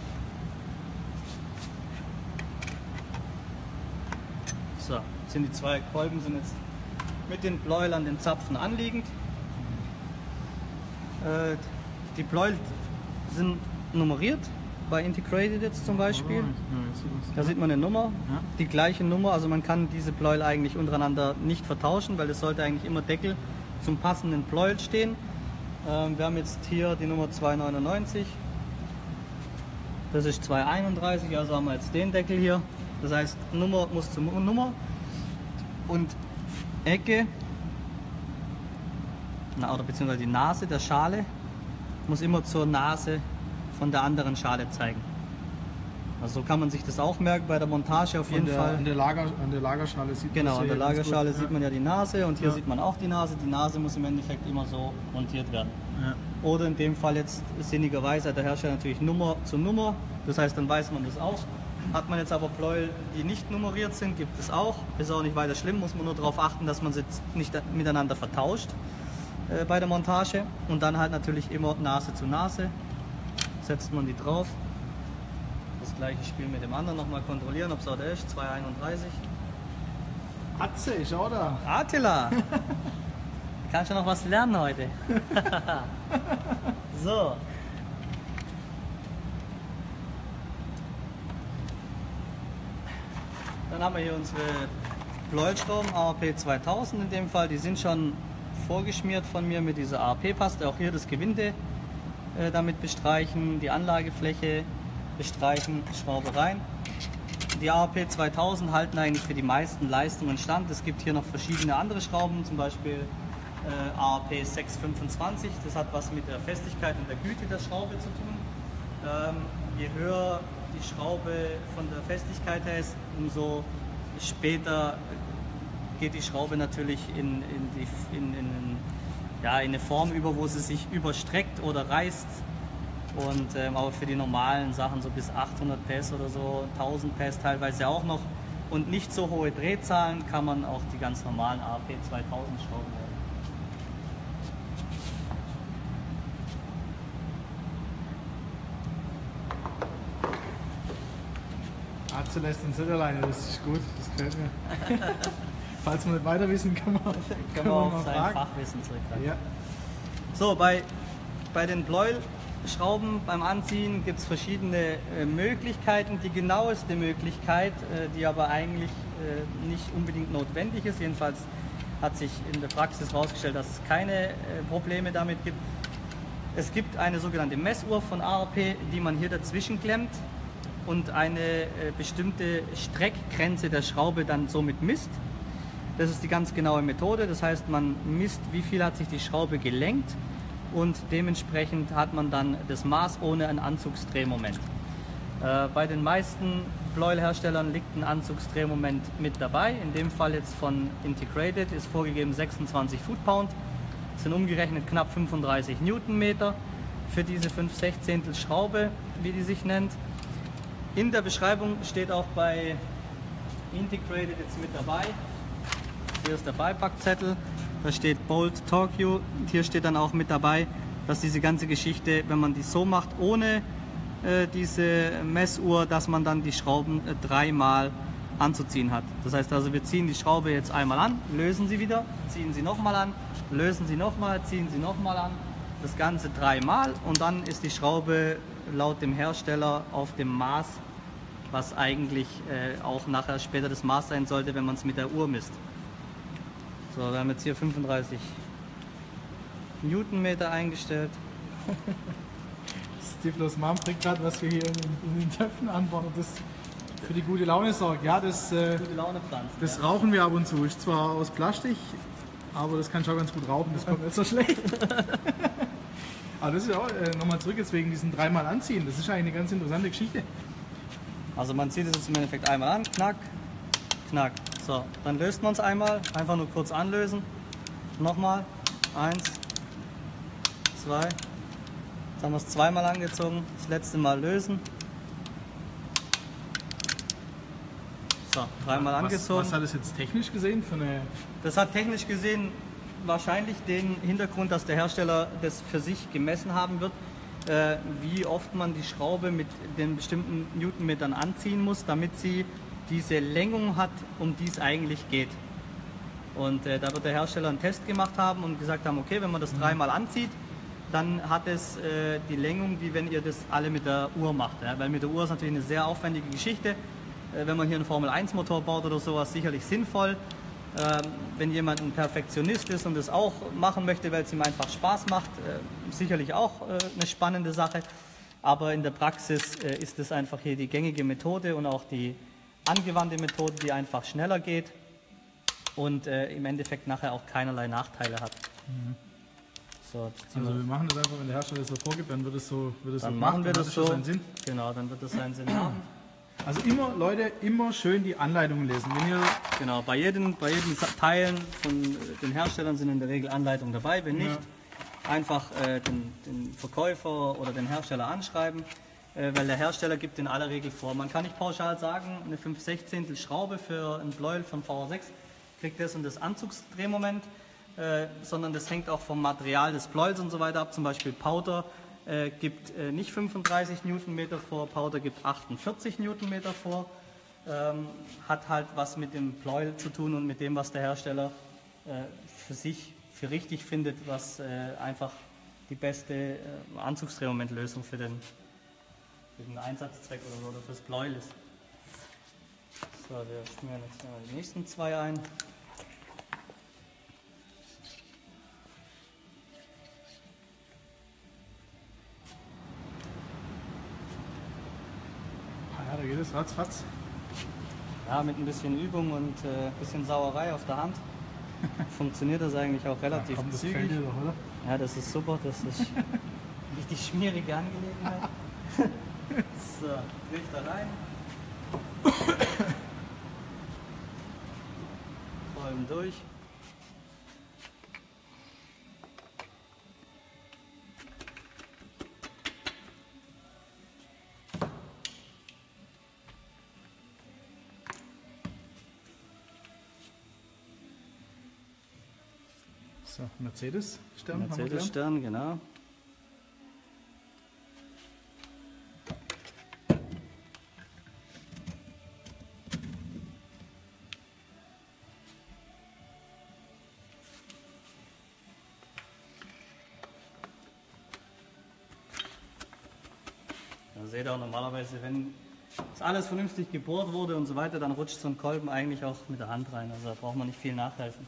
So, sind die zwei Kolben sind jetzt mit den Pleuel an den Zapfen anliegend. Äh, die Pleuel sind nummeriert, bei Integrated jetzt zum Beispiel. Ja, jetzt sieht man's. Da sieht man eine Nummer, Ja. die gleiche Nummer, also man kann diese Pleuel eigentlich untereinander nicht vertauschen, weil es sollte eigentlich immer Deckel zum passenden Pleuel stehen. Ähm, wir haben jetzt hier die Nummer zweihundertneunundneunzig, das ist zweihunderteinunddreißig, also haben wir jetzt den Deckel hier. Das heißt, Nummer muss zur Nummer und Ecke, na, oder beziehungsweise die Nase der Schale muss immer zur Nase von der anderen Schale zeigen. Also so kann man sich das auch merken bei der Montage auf An jeden der, Fall. an, der Lager, an der Lagerschale sieht man Genau, das an ja der hier ganz Lagerschale gut. sieht man ja die Nase und hier Ja. sieht man auch die Nase. Die Nase muss im Endeffekt immer so montiert werden. Ja. Oder in dem Fall jetzt sinnigerweise hat der Hersteller natürlich Nummer zu Nummer. Das heißt, dann weiß man das auch. Hat man jetzt aber Pleuel, die nicht nummeriert sind, gibt es auch. Ist auch nicht weiter schlimm, muss man nur darauf achten, dass man sie jetzt nicht miteinander vertauscht äh, bei der Montage. Und dann halt natürlich immer Nase zu Nase. Setzt man die drauf. Das gleiche Spiel mit dem anderen nochmal kontrollieren, ob es auch der ist. zweihunderteinunddreißig. Atze, ist auch da. Attila! Kannst du noch was lernen heute? So. Dann haben wir hier unsere Pleuelschrauben A P zweitausend in dem Fall. Die sind schon vorgeschmiert von mir mit dieser A P-Paste. Auch hier das Gewinde äh, damit bestreichen, die Anlagefläche bestreichen, Schraube rein. Die A P zweitausend halten eigentlich für die meisten Leistungen stand. Es gibt hier noch verschiedene andere Schrauben, zum Beispiel äh, A R P sechs fünfundzwanzig. Das hat was mit der Festigkeit und der Güte der Schraube zu tun. Ähm, je höher die Schraube von der Festigkeit her ist, umso später geht die Schraube natürlich in, in, die, in, in, ja, in eine Form über, wo sie sich überstreckt oder reißt. Und, ähm, aber für die normalen Sachen, so bis achthundert P S oder so, tausend P S teilweise auch noch, und nicht so hohe Drehzahlen, kann man auch die ganz normalen A R P zweitausend Schrauben wählen. Arzt lässt uns nicht alleine, das ist gut, das gefällt mir. Falls man nicht weiter wissen, kann man, kann kann man man auf mal sein fragen. Fachwissen zurückgreifen. Ja. So, bei, bei den Pleuelschrauben beim Anziehen gibt es verschiedene äh, Möglichkeiten. Die genaueste Möglichkeit, äh, die aber eigentlich äh, nicht unbedingt notwendig ist, jedenfalls hat sich in der Praxis herausgestellt, dass es keine äh, Probleme damit gibt. Es gibt eine sogenannte Messuhr von A R P, die man hier dazwischen klemmt und eine äh, bestimmte Streckgrenze der Schraube dann somit misst. Das ist die ganz genaue Methode, das heißt, man misst, wie viel hat sich die Schraube gelenkt, und dementsprechend hat man dann das Maß ohne ein Anzugsdrehmoment. Äh, bei den meisten Pleuelherstellern liegt ein Anzugsdrehmoment mit dabei. In dem Fall jetzt von Integrated ist vorgegeben sechsundzwanzig Foot-Pound. Das sind umgerechnet knapp fünfunddreißig Newtonmeter für diese fünf Sechzehntel Schraube, wie die sich nennt. In der Beschreibung steht auch bei Integrated jetzt mit dabei. Hier ist der Beipackzettel, da steht Bolt Torque. Hier steht dann auch mit dabei, dass diese ganze Geschichte, wenn man die so macht, ohne äh, diese Messuhr, dass man dann die Schrauben äh, dreimal anzuziehen hat. Das heißt also, wir ziehen die Schraube jetzt einmal an, lösen sie wieder, ziehen sie nochmal an, lösen sie nochmal, ziehen sie nochmal an. Das Ganze dreimal, und dann ist die Schraube laut dem Hersteller auf dem Maß, was eigentlich äh, auch nachher später das Maß sein sollte, wenn man es mit der Uhr misst. So, wir haben jetzt hier fünfunddreißig Newtonmeter eingestellt. Stiflos Mom bringt gerade, was wir hier in, in den Töpfen anbauen, und das für die gute Laune sorgt. Ja, das, äh, Gute Laune pflanzen. das ja. rauchen wir ab und zu. Ist zwar aus Plastik, aber das kann schon ganz gut rauchen, das kommt nicht so schlecht. Aber das ist ja auch, äh, nochmal zurück jetzt wegen diesen dreimal Anziehen, das ist eigentlich eine ganz interessante Geschichte. Also man zieht es jetzt im Endeffekt einmal an, knack, knack. So, dann löst man es einmal, einfach nur kurz anlösen. Nochmal, eins, zwei. Jetzt haben wir es zweimal angezogen, das letzte Mal lösen. So, dreimal Was, angezogen. was hat es jetzt technisch gesehen für eine... Das hat technisch gesehen wahrscheinlich den Hintergrund, dass der Hersteller das für sich gemessen haben wird, äh, wie oft man die Schraube mit den bestimmten Newtonmetern anziehen muss, damit sie diese Längung hat, um die es eigentlich geht. Und äh, da wird der Hersteller einen Test gemacht haben und gesagt haben, okay, wenn man das dreimal anzieht, dann hat es äh, die Längung, wie wenn ihr das alle mit der Uhr macht. Ja? Weil mit der Uhr ist natürlich eine sehr aufwendige Geschichte. Äh, wenn man hier einen Formel eins Motor baut oder sowas, sicherlich sinnvoll. Ähm, wenn jemand ein Perfektionist ist und das auch machen möchte, weil es ihm einfach Spaß macht, äh, sicherlich auch äh, eine spannende Sache. Aber in der Praxis äh, ist es einfach hier die gängige Methode und auch die angewandte Methode, die einfach schneller geht und äh, im Endeffekt nachher auch keinerlei Nachteile hat. Mhm. So, Also wir machen das einfach, wenn der Hersteller das so vorgibt, dann wird es so, wird es dann so machen gemacht, wir dann das hat so. seinen Sinn. Genau, dann wird das seinen Sinn haben. Also immer, Leute, immer schön die Anleitungen lesen. Wenn ihr Genau, bei jedem, bei jedem Teilen von den Herstellern sind in der Regel Anleitungen dabei. Wenn nicht, ja. einfach äh, den, den Verkäufer oder den Hersteller anschreiben, äh, weil der Hersteller gibt in aller Regel vor. Man kann nicht pauschal sagen, eine fünf Sechzehntel Schraube für ein Pleuel von V R sechs kriegt das und das Anzugsdrehmoment, äh, sondern das hängt auch vom Material des Pleuels und so weiter ab. Zum Beispiel Powder äh, gibt äh, nicht fünfunddreißig Newtonmeter vor, Powder gibt achtundvierzig Newtonmeter vor. Ähm, hat halt was mit dem Pleuel zu tun und mit dem, was der Hersteller äh, für sich für richtig findet, was äh, einfach die beste äh, Anzugsdrehmomentlösung für den, für den Einsatzzweck oder, oder fürs Pleuel ist. So, wir schmieren jetzt mal die nächsten zwei ein. Ja, da geht es ratzfatz. Ja, mit ein bisschen Übung und ein äh, bisschen Sauerei auf der Hand funktioniert das eigentlich auch relativ Komm, das zügig. gefällt dir doch, oder? Ja, das ist super, das ist richtig schmierige Angelegenheit. So, krieg ich da rein. Kolben durch. So, Mercedes-Stern. Mercedes-Stern, genau. Da seht ihr auch normalerweise, wenn das alles vernünftig gebohrt wurde und so weiter, dann rutscht so ein Kolben eigentlich auch mit der Hand rein. Also da braucht man nicht viel nachhelfen.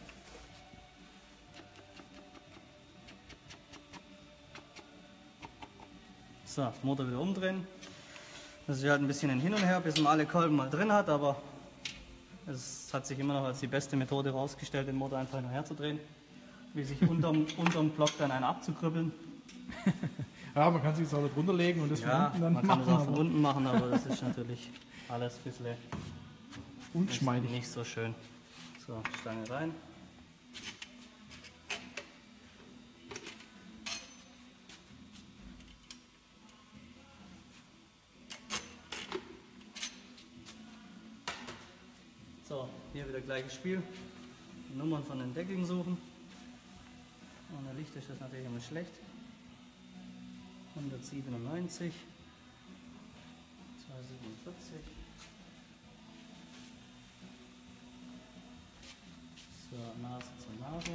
So, Motor wieder umdrehen. Das ist halt ein bisschen ein Hin und Her, bis man alle Kolben mal drin hat, aber es hat sich immer noch als die beste Methode herausgestellt, den Motor einfach hin und her zu drehen. Wie sich unterm, unterm Block dann einen abzukrüppeln. Ja, man kann sich das auch drunter legen und das Ja, von unten dann man machen. kann das auch von aber unten machen, aber das ist natürlich alles ein bisschen ungeschmeidig. nicht so schön. So, Stange rein. So, hier wieder gleiches Spiel. Die Nummern von den Deckeln suchen. Ohne Licht ist das natürlich immer schlecht. hundertsiebenundneunzig, zweihundertsiebenundvierzig. So, Nase zur Nase.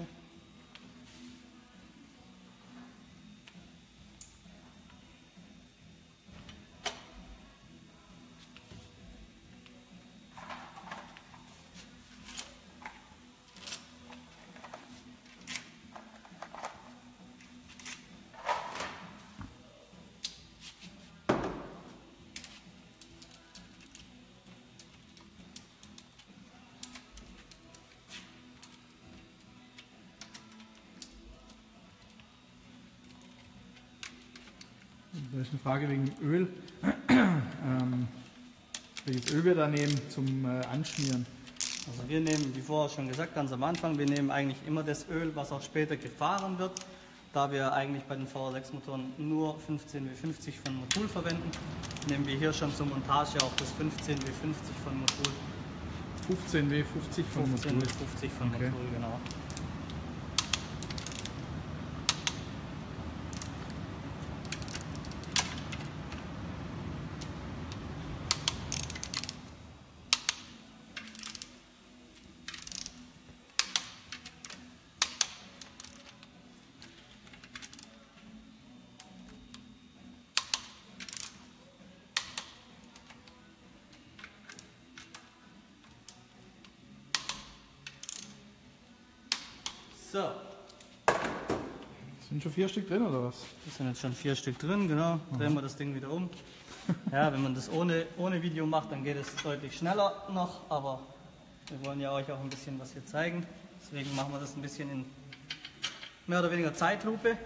Da ist eine Frage wegen dem Öl. ähm, welches Öl wir da nehmen zum äh, Anschmieren. Also wir nehmen, wie vorher schon gesagt, ganz am Anfang, wir nehmen eigentlich immer das Öl, was auch später gefahren wird. Da wir eigentlich bei den V R sechs Motoren nur fünfzehn W fünfzig von Motul verwenden, nehmen wir hier schon zur Montage auch das fünfzehn W fünfzig von Motul. fünfzehn W fünfzig von fünfzehn W Motul. fünfzig von Okay. Motul, genau. So, Sind schon vier Stück drin oder was? das sind jetzt schon vier Stück drin, genau. Drehen wir das Ding wieder um. Ja, wenn man das ohne, ohne Video macht, dann geht es deutlich schneller noch, aber wir wollen ja euch auch ein bisschen was hier zeigen. Deswegen machen wir das ein bisschen in mehr oder weniger Zeitlupe.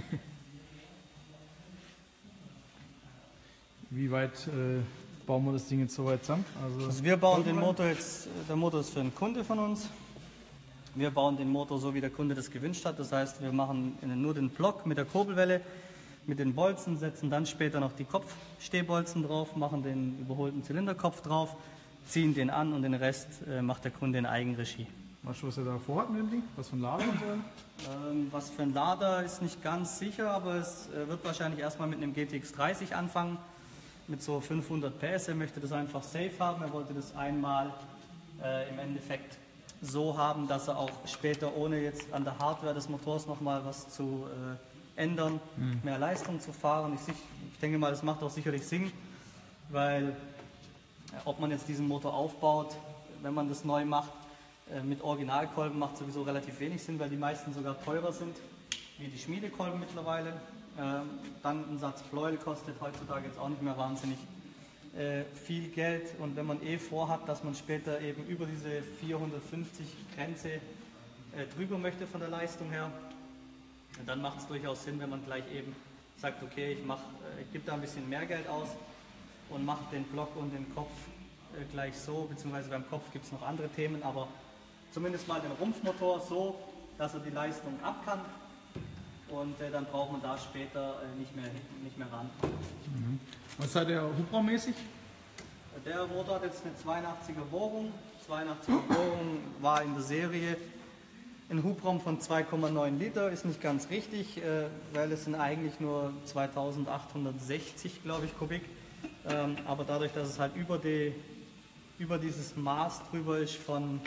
Wie weit äh, bauen wir das Ding jetzt so weit zusammen? Also, Also wir bauen den Motor jetzt, der Motor ist für einen Kunde von uns. Wir bauen den Motor so, wie der Kunde das gewünscht hat. Das heißt, wir machen nur den Block mit der Kurbelwelle, mit den Bolzen, setzen dann später noch die Kopfstehbolzen drauf, machen den überholten Zylinderkopf drauf, ziehen den an und den Rest äh, macht der Kunde in Eigenregie. weißt du, was er da vorhat mit dem Ding? Was von Lader und so? Ähm, was für ein Lader ist nicht ganz sicher, aber es äh, wird wahrscheinlich erstmal mit einem G T X dreißig anfangen, mit so fünfhundert P S. Er möchte das einfach safe haben, er wollte das einmal äh, im Endeffekt so haben, dass er auch später, ohne jetzt an der Hardware des Motors nochmal was zu äh, ändern, mhm. mehr Leistung zu fahren. Ich, ich denke mal, das macht auch sicherlich Sinn, weil äh, ob man jetzt diesen Motor aufbaut, wenn man das neu macht, äh, mit Originalkolben macht sowieso relativ wenig Sinn, weil die meisten sogar teurer sind, wie die Schmiedekolben mittlerweile. Ähm, dann ein Satz Pleuel kostet heutzutage jetzt auch nicht mehr wahnsinnig äh, viel Geld, und wenn man eh vorhat, dass man später eben über diese vierhundertfünfzig Grenze äh, drüber möchte von der Leistung her. Und dann macht es durchaus Sinn, wenn man gleich eben sagt, okay, ich, mach, äh, ich gebe da ein bisschen mehr Geld aus und mache den Block und den Kopf äh, gleich so, beziehungsweise beim Kopf gibt es noch andere Themen, aber zumindest mal den Rumpfmotor so, dass er die Leistung ab kann und äh, dann braucht man da später äh, nicht, mehr, nicht mehr ran. Mhm. Was hat der hubraummäßig? Der Motor hat jetzt eine zweiundachtziger Bohrung. zweiundachtziger Bohrung war in der Serie ein Hubraum von zwei Komma neun Liter, ist nicht ganz richtig, äh, weil es sind eigentlich nur zweitausendachthundertsechzig, glaube ich, Kubik. Ähm, aber dadurch, dass es halt über, die, über dieses Maß drüber ist von,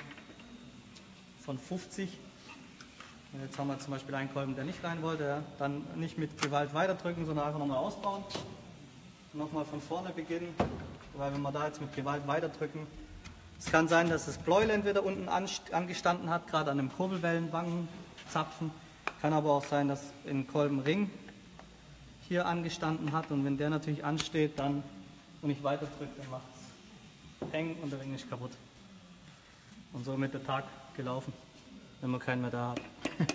von fünfzig, jetzt haben wir zum Beispiel einen Kolben, der nicht rein wollte, ja, dann nicht mit Gewalt weiterdrücken, sondern einfach nochmal ausbauen. Nochmal von vorne beginnen, weil wenn wir da jetzt mit Gewalt weiterdrücken, es kann sein, dass das Bläulen wieder unten angestanden hat, gerade an dem Kurbelwellenwangenzapfen. Kann aber auch sein, dass ein Kolbenring hier angestanden hat und wenn der natürlich ansteht, dann und ich weiterdrücke, dann macht es Peng und der Ring ist kaputt. Und so mit der Tag gelaufen, wenn man keinen mehr da hat.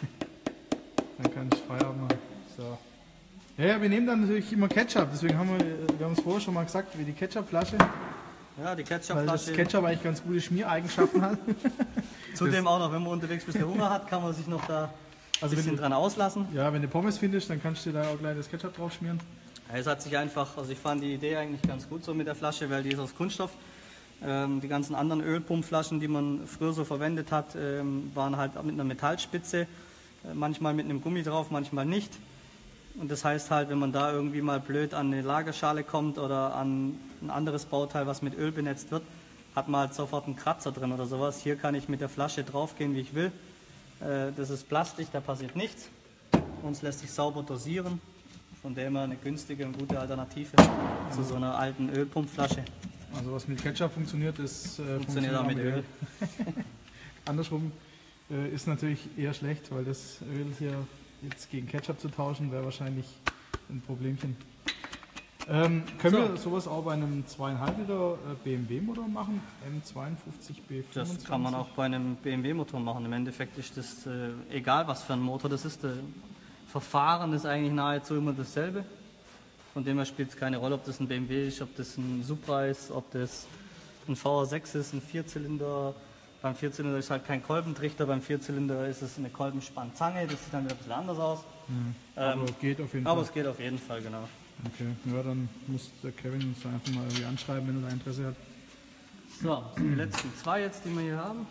Dann kann ich Feierabend machen. So. Ja, ja, wir nehmen dann natürlich immer Ketchup, deswegen haben wir, wir haben es vorher schon mal gesagt, wie die Ketchupflasche. Ja, die Ketchupflasche. Weil das Ketchup eigentlich ganz gute Schmiereigenschaften hat. Zudem auch noch, wenn man unterwegs bis der Hunger hat, kann man sich noch da also ein bisschen wenn du, dran auslassen. Ja, wenn du Pommes findest, dann kannst du da auch gleich das Ketchup drauf schmieren. Ja, es hat sich einfach, also ich fand die Idee eigentlich ganz gut so mit der Flasche, weil die ist aus Kunststoff. Ähm, die ganzen anderen Ölpumpflaschen, die man früher so verwendet hat, ähm, waren halt mit einer Metallspitze, äh, manchmal mit einem Gummi drauf, manchmal nicht. Und das heißt halt, wenn man da irgendwie mal blöd an eine Lagerschale kommt oder an ein anderes Bauteil, was mit Öl benetzt wird, hat man halt sofort einen Kratzer drin oder sowas. Hier kann ich mit der Flasche draufgehen, wie ich will. Das ist Plastik, da passiert nichts. Und es lässt sich sauber dosieren. Von dem her eine günstige und gute Alternative zu so einer alten Ölpumpflasche. Also was mit Ketchup funktioniert, ist äh, funktioniert auch mit Öl. Öl. Andersrum äh, ist natürlich eher schlecht, weil das Öl hier jetzt gegen Ketchup zu tauschen, wäre wahrscheinlich ein Problemchen. Ähm, können so. wir sowas auch bei einem zwei Komma fünf Liter B M W-Motor machen? M zweiundfünfzig B fünfundzwanzig? Das kann man auch bei einem B M W-Motor machen. Im Endeffekt ist das äh, egal, was für ein Motor das ist. Das Verfahren ist eigentlich nahezu immer dasselbe. Von dem her spielt es keine Rolle, ob das ein B M W ist, ob das ein Supra ist, ob das ein V R sechs ist, ein Vierzylinder. Beim Vierzylinder ist halt kein Kolbentrichter, beim Vierzylinder ist es eine Kolbenspannzange, das sieht dann wieder ein bisschen anders aus. Mhm. Aber ähm, geht auf jeden aber Fall. es geht auf jeden Fall, genau. Okay, ja, dann muss der Kevin uns einfach mal irgendwie anschreiben, wenn er da Interesse hat. So, das sind die letzten zwei jetzt, die wir hier haben.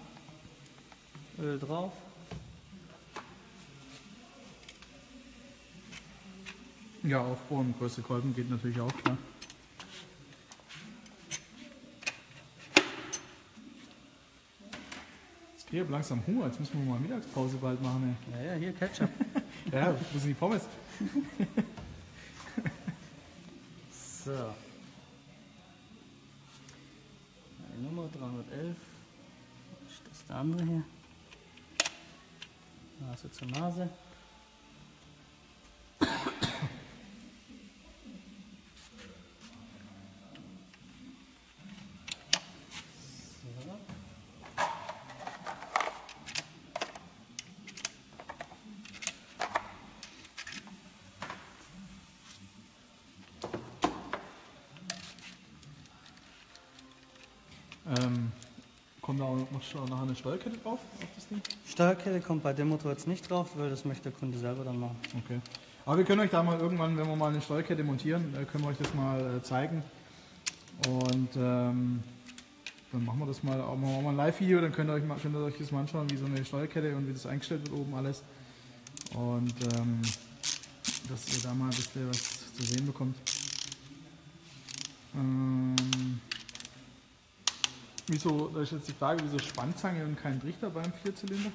Öl drauf. Ja, aufbauen, größte Kolben geht natürlich auch, klar. Ich habe langsam Hunger, jetzt müssen wir mal Mittagspause bald machen. Ey. Ja, ja, hier Ketchup. Ja, wo sind die Pommes? So. Eine Nummer dreihundertelf. Das ist der andere hier. Nase zur Nase. Ähm, kommt da auch noch, noch eine Steuerkette drauf auf das Ding? Steuerkette kommt bei dem Motor jetzt nicht drauf, weil das möchte der Kunde selber dann machen. Okay. Aber wir können euch da mal irgendwann, wenn wir mal eine Steuerkette montieren, können wir euch das mal äh, zeigen. Und ähm, dann machen wir das mal, auch mal ein Live-Video, dann könnt ihr, euch mal, könnt ihr euch das mal anschauen, wie so eine Steuerkette und wie das eingestellt wird oben alles. Und ähm, dass ihr da mal ein bisschen was zu sehen bekommt. Ähm, Wieso, da ist jetzt die Frage, wieso Spannzange und kein Trichter beim Vierzylinder?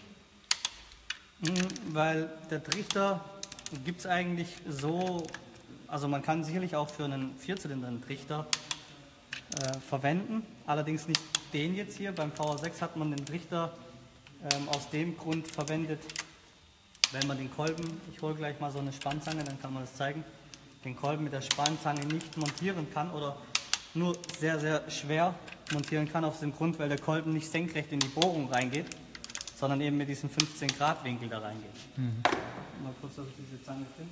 Weil der Trichter gibt es eigentlich so, also man kann sicherlich auch für einen Vierzylinder einen Trichter äh, verwenden, allerdings nicht den jetzt hier. Beim V R sechs hat man den Trichter ähm, aus dem Grund verwendet, wenn man den Kolben, ich hole gleich mal so eine Spannzange, dann kann man das zeigen, den Kolben mit der Spannzange nicht montieren kann oder nur sehr, sehr schwer montieren kann, aus dem Grund, weil der Kolben nicht senkrecht in die Bohrung reingeht, sondern eben mit diesem fünfzehn Grad Winkel da reingeht. Mhm. Mal kurz, dass ich diese Zange finde.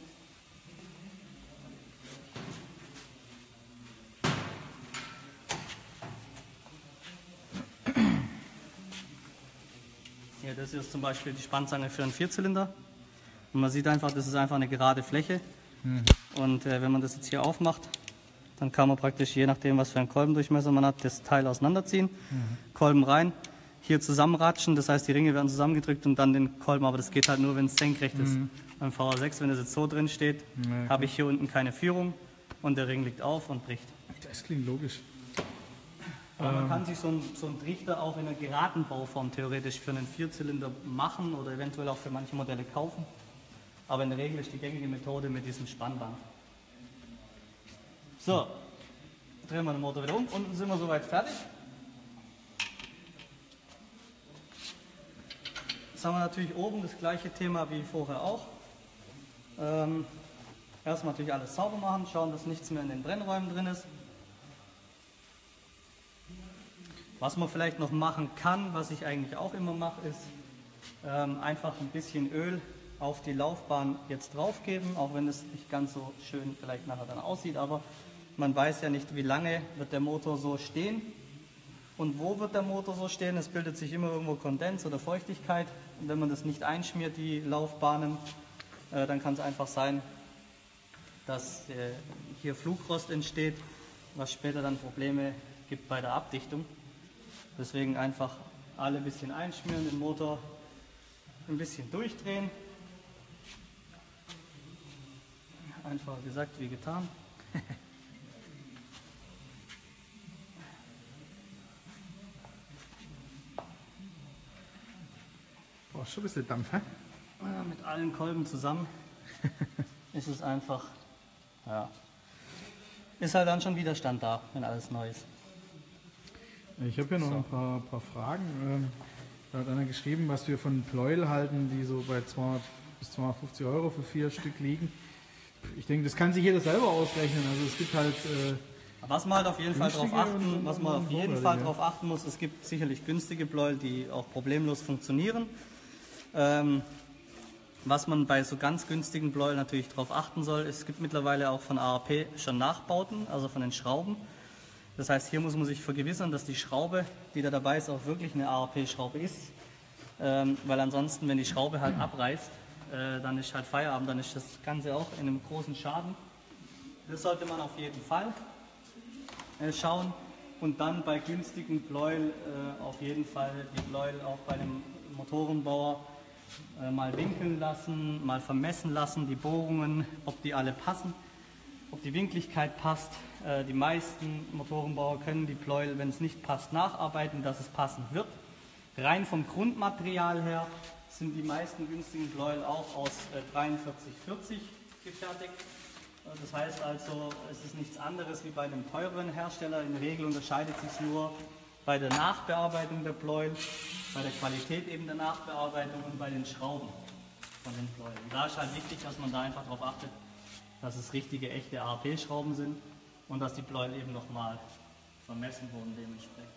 Hier, das ist zum Beispiel die Spannzange für einen Vierzylinder. Und man sieht einfach, das ist einfach eine gerade Fläche. Mhm. Und äh, wenn man das jetzt hier aufmacht, dann kann man praktisch, je nachdem, was für einen Kolbendurchmesser man hat, das Teil auseinanderziehen, mhm. Kolben rein, hier zusammenratschen, das heißt, die Ringe werden zusammengedrückt und dann den Kolben, aber das geht halt nur, wenn es senkrecht ist. Mhm. Beim V H sechs, wenn das jetzt so drin steht, ja, habe ich hier unten keine Führung und der Ring liegt auf und bricht. Das klingt logisch. Aber man kann sich so einen, so einen Trichter auch in einer geraden Bauform theoretisch für einen Vierzylinder machen oder eventuell auch für manche Modelle kaufen. Aber in der Regel ist die gängige Methode mit diesem Spannband. So, drehen wir den Motor wieder um. Unten sind wir soweit fertig. Jetzt haben wir natürlich oben das gleiche Thema wie vorher auch. Ähm, erstmal natürlich alles sauber machen, schauen, dass nichts mehr in den Brennräumen drin ist. Was man vielleicht noch machen kann, was ich eigentlich auch immer mache, ist ähm, einfach ein bisschen Öl auf die Laufbahn jetzt drauf geben, auch wenn es nicht ganz so schön vielleicht nachher dann aussieht, aber man weiß ja nicht, wie lange wird der Motor so stehen und wo wird der Motor so stehen. Es bildet sich immer irgendwo Kondens oder Feuchtigkeit und wenn man das nicht einschmiert, die Laufbahnen, äh, dann kann es einfach sein, dass äh, hier Flugrost entsteht, was später dann Probleme gibt bei der Abdichtung. Deswegen einfach alle ein bisschen einschmieren, den Motor ein bisschen durchdrehen. Einfach gesagt wie getan. Boah, schon ein bisschen Dampf, hä? Ja, mit allen Kolben zusammen ist es einfach, ja, ist halt dann schon Widerstand da, wenn alles neu ist. Ich habe hier noch so ein paar, paar Fragen. Da hat einer geschrieben, was wir von Pleuel halten, die so bei zweihundert bis zweihundertfünfzig Euro für vier Stück liegen. Ich denke, das kann sich jeder selber ausrechnen. Also es gibt halt. Äh, was man halt auf jeden Fall darauf achten, was man auf jeden Fall darauf achten muss, es gibt sicherlich günstige Pleuel, die auch problemlos funktionieren. Ähm, was man bei so ganz günstigen Pleuel natürlich darauf achten soll, es gibt mittlerweile auch von A R P schon Nachbauten, also von den Schrauben. Das heißt, hier muss man sich vergewissern, dass die Schraube, die da dabei ist, auch wirklich eine A R P-Schraube ist. Ähm, weil ansonsten, wenn die Schraube halt abreißt, äh, dann ist halt Feierabend, dann ist das Ganze auch in einem großen Schaden. Das sollte man auf jeden Fall äh, schauen. Und dann bei günstigen Pleuel äh, auf jeden Fall die Pleuel auch bei einem Motorenbauer äh, mal winkeln lassen, mal vermessen lassen, die Bohrungen, ob die alle passen. Ob die Winkligkeit passt. Die meisten Motorenbauer können die Pleuel, wenn es nicht passt, nacharbeiten, dass es passen wird. Rein vom Grundmaterial her sind die meisten günstigen Pleuel auch aus dreiundvierzig vierzig gefertigt. Das heißt also, es ist nichts anderes wie bei einem teureren Hersteller. In der Regel unterscheidet sich nur bei der Nachbearbeitung der Pleuel, bei der Qualität eben der Nachbearbeitung und bei den Schrauben von den Pleueln. Und da ist halt wichtig, dass man da einfach darauf achtet, dass es richtige, echte A R P-Schrauben sind und dass die Pleuel eben nochmal vermessen wurden dementsprechend.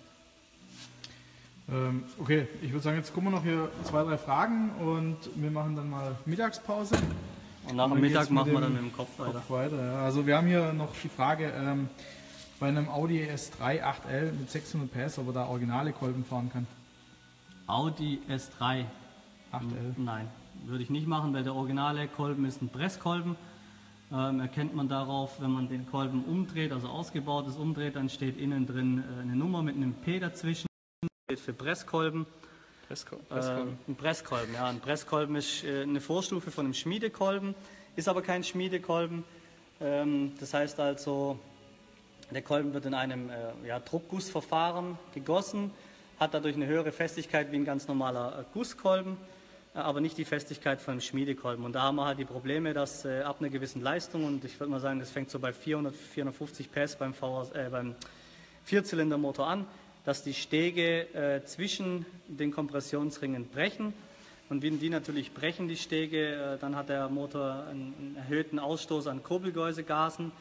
Ähm, okay, ich würde sagen, jetzt gucken wir noch hier zwei, drei Fragen und wir machen dann mal Mittagspause. Und nach dem Mittag machen wir dann mit dem Kopf weiter. Kopf weiter ja. Also wir haben hier noch die Frage, ähm, bei einem Audi S drei acht L mit sechshundert P S, ob er da originale Kolben fahren kann. Audi S drei acht L? Nein, würde ich nicht machen, weil der originale Kolben ist ein Presskolben. Ähm, erkennt man darauf, wenn man den Kolben umdreht, also ausgebaut ist, umdreht, dann steht innen drin äh, eine Nummer mit einem P dazwischen, steht für Presskolben. Presskolben. Presskolben. Äh, ein Presskolben, ja. Ein Presskolben ist äh, eine Vorstufe von einem Schmiedekolben, ist aber kein Schmiedekolben. Ähm, das heißt also, der Kolben wird in einem äh, ja, Druckgussverfahren gegossen, hat dadurch eine höhere Festigkeit wie ein ganz normaler äh, Gusskolben, aber nicht die Festigkeit von einem Schmiedekolben. Und da haben wir halt die Probleme, dass äh, ab einer gewissen Leistung, und ich würde mal sagen, das fängt so bei vierhundert, vierhundertfünfzig P S beim, äh, beim Vierzylindermotor an, dass die Stege äh, zwischen den Kompressionsringen brechen. Und wenn die natürlich brechen, die Stege, äh, dann hat der Motor einen, einen erhöhten Ausstoß an Kurbelgehäusegasen.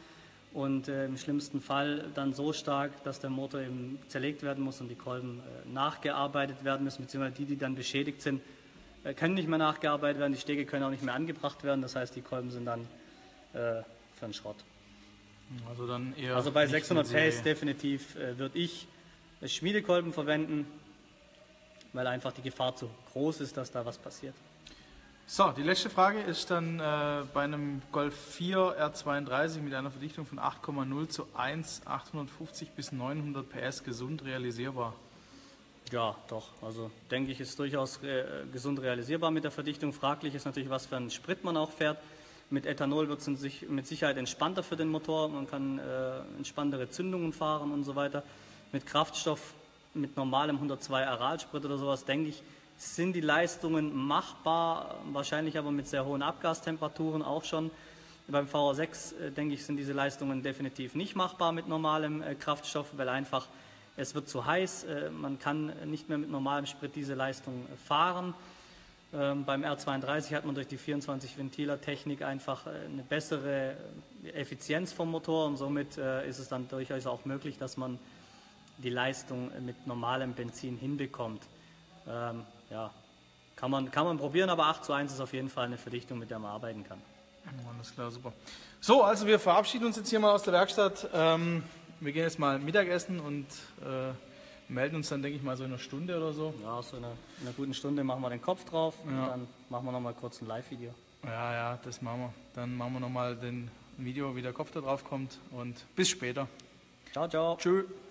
und äh, im schlimmsten Fall dann so stark, dass der Motor eben zerlegt werden muss und die Kolben äh, nachgearbeitet werden müssen, beziehungsweise die, die dann beschädigt sind, äh, können nicht mehr nachgearbeitet werden, die Stege können auch nicht mehr angebracht werden, das heißt, die Kolben sind dann äh, für den Schrott. Also, dann eher also bei sechshundert Pace definitiv äh, würde ich Schmiedekolben verwenden, weil einfach die Gefahr zu groß ist, dass da was passiert. So, die letzte Frage ist dann äh, bei einem Golf vier R zweiunddreißig mit einer Verdichtung von acht Komma null zu eins, achthundertfünfzig bis neunhundert P S gesund realisierbar? Ja, doch. Also denke ich, ist durchaus äh, gesund realisierbar mit der Verdichtung. Fraglich ist natürlich, was für einen Sprit man auch fährt. Mit Ethanol wird es sich mit Sicherheit entspannter für den Motor. Man kann äh, entspanntere Zündungen fahren und so weiter. Mit Kraftstoff, mit normalem hundertzwei Aralsprit oder sowas, denke ich, sind die Leistungen machbar, wahrscheinlich aber mit sehr hohen Abgastemperaturen auch schon. Beim V R sechs, äh, denke ich, sind diese Leistungen definitiv nicht machbar mit normalem äh, Kraftstoff, weil einfach es wird zu heiß, äh, man kann nicht mehr mit normalem Sprit diese Leistung äh, fahren. Ähm, beim R zweiunddreißig hat man durch die vierundzwanzig Ventiler Technik einfach äh, eine bessere Effizienz vom Motor und somit äh, ist es dann durchaus auch möglich, dass man die Leistung mit normalem Benzin hinbekommt. Ähm, ja, kann man, kann man probieren, aber acht zu eins ist auf jeden Fall eine Verdichtung, mit der man arbeiten kann. Alles klar, super. So, also wir verabschieden uns jetzt hier mal aus der Werkstatt. Ähm, wir gehen jetzt mal Mittagessen und äh, melden uns dann, denke ich mal, so in einer Stunde oder so. Ja, so in einer, in einer guten Stunde machen wir den Kopf drauf ja. und dann machen wir nochmal kurz ein Live-Video. Ja, ja, das machen wir. Dann machen wir nochmal den Video, wie der Kopf da drauf kommt und bis später. Ciao, ciao. Tschüss.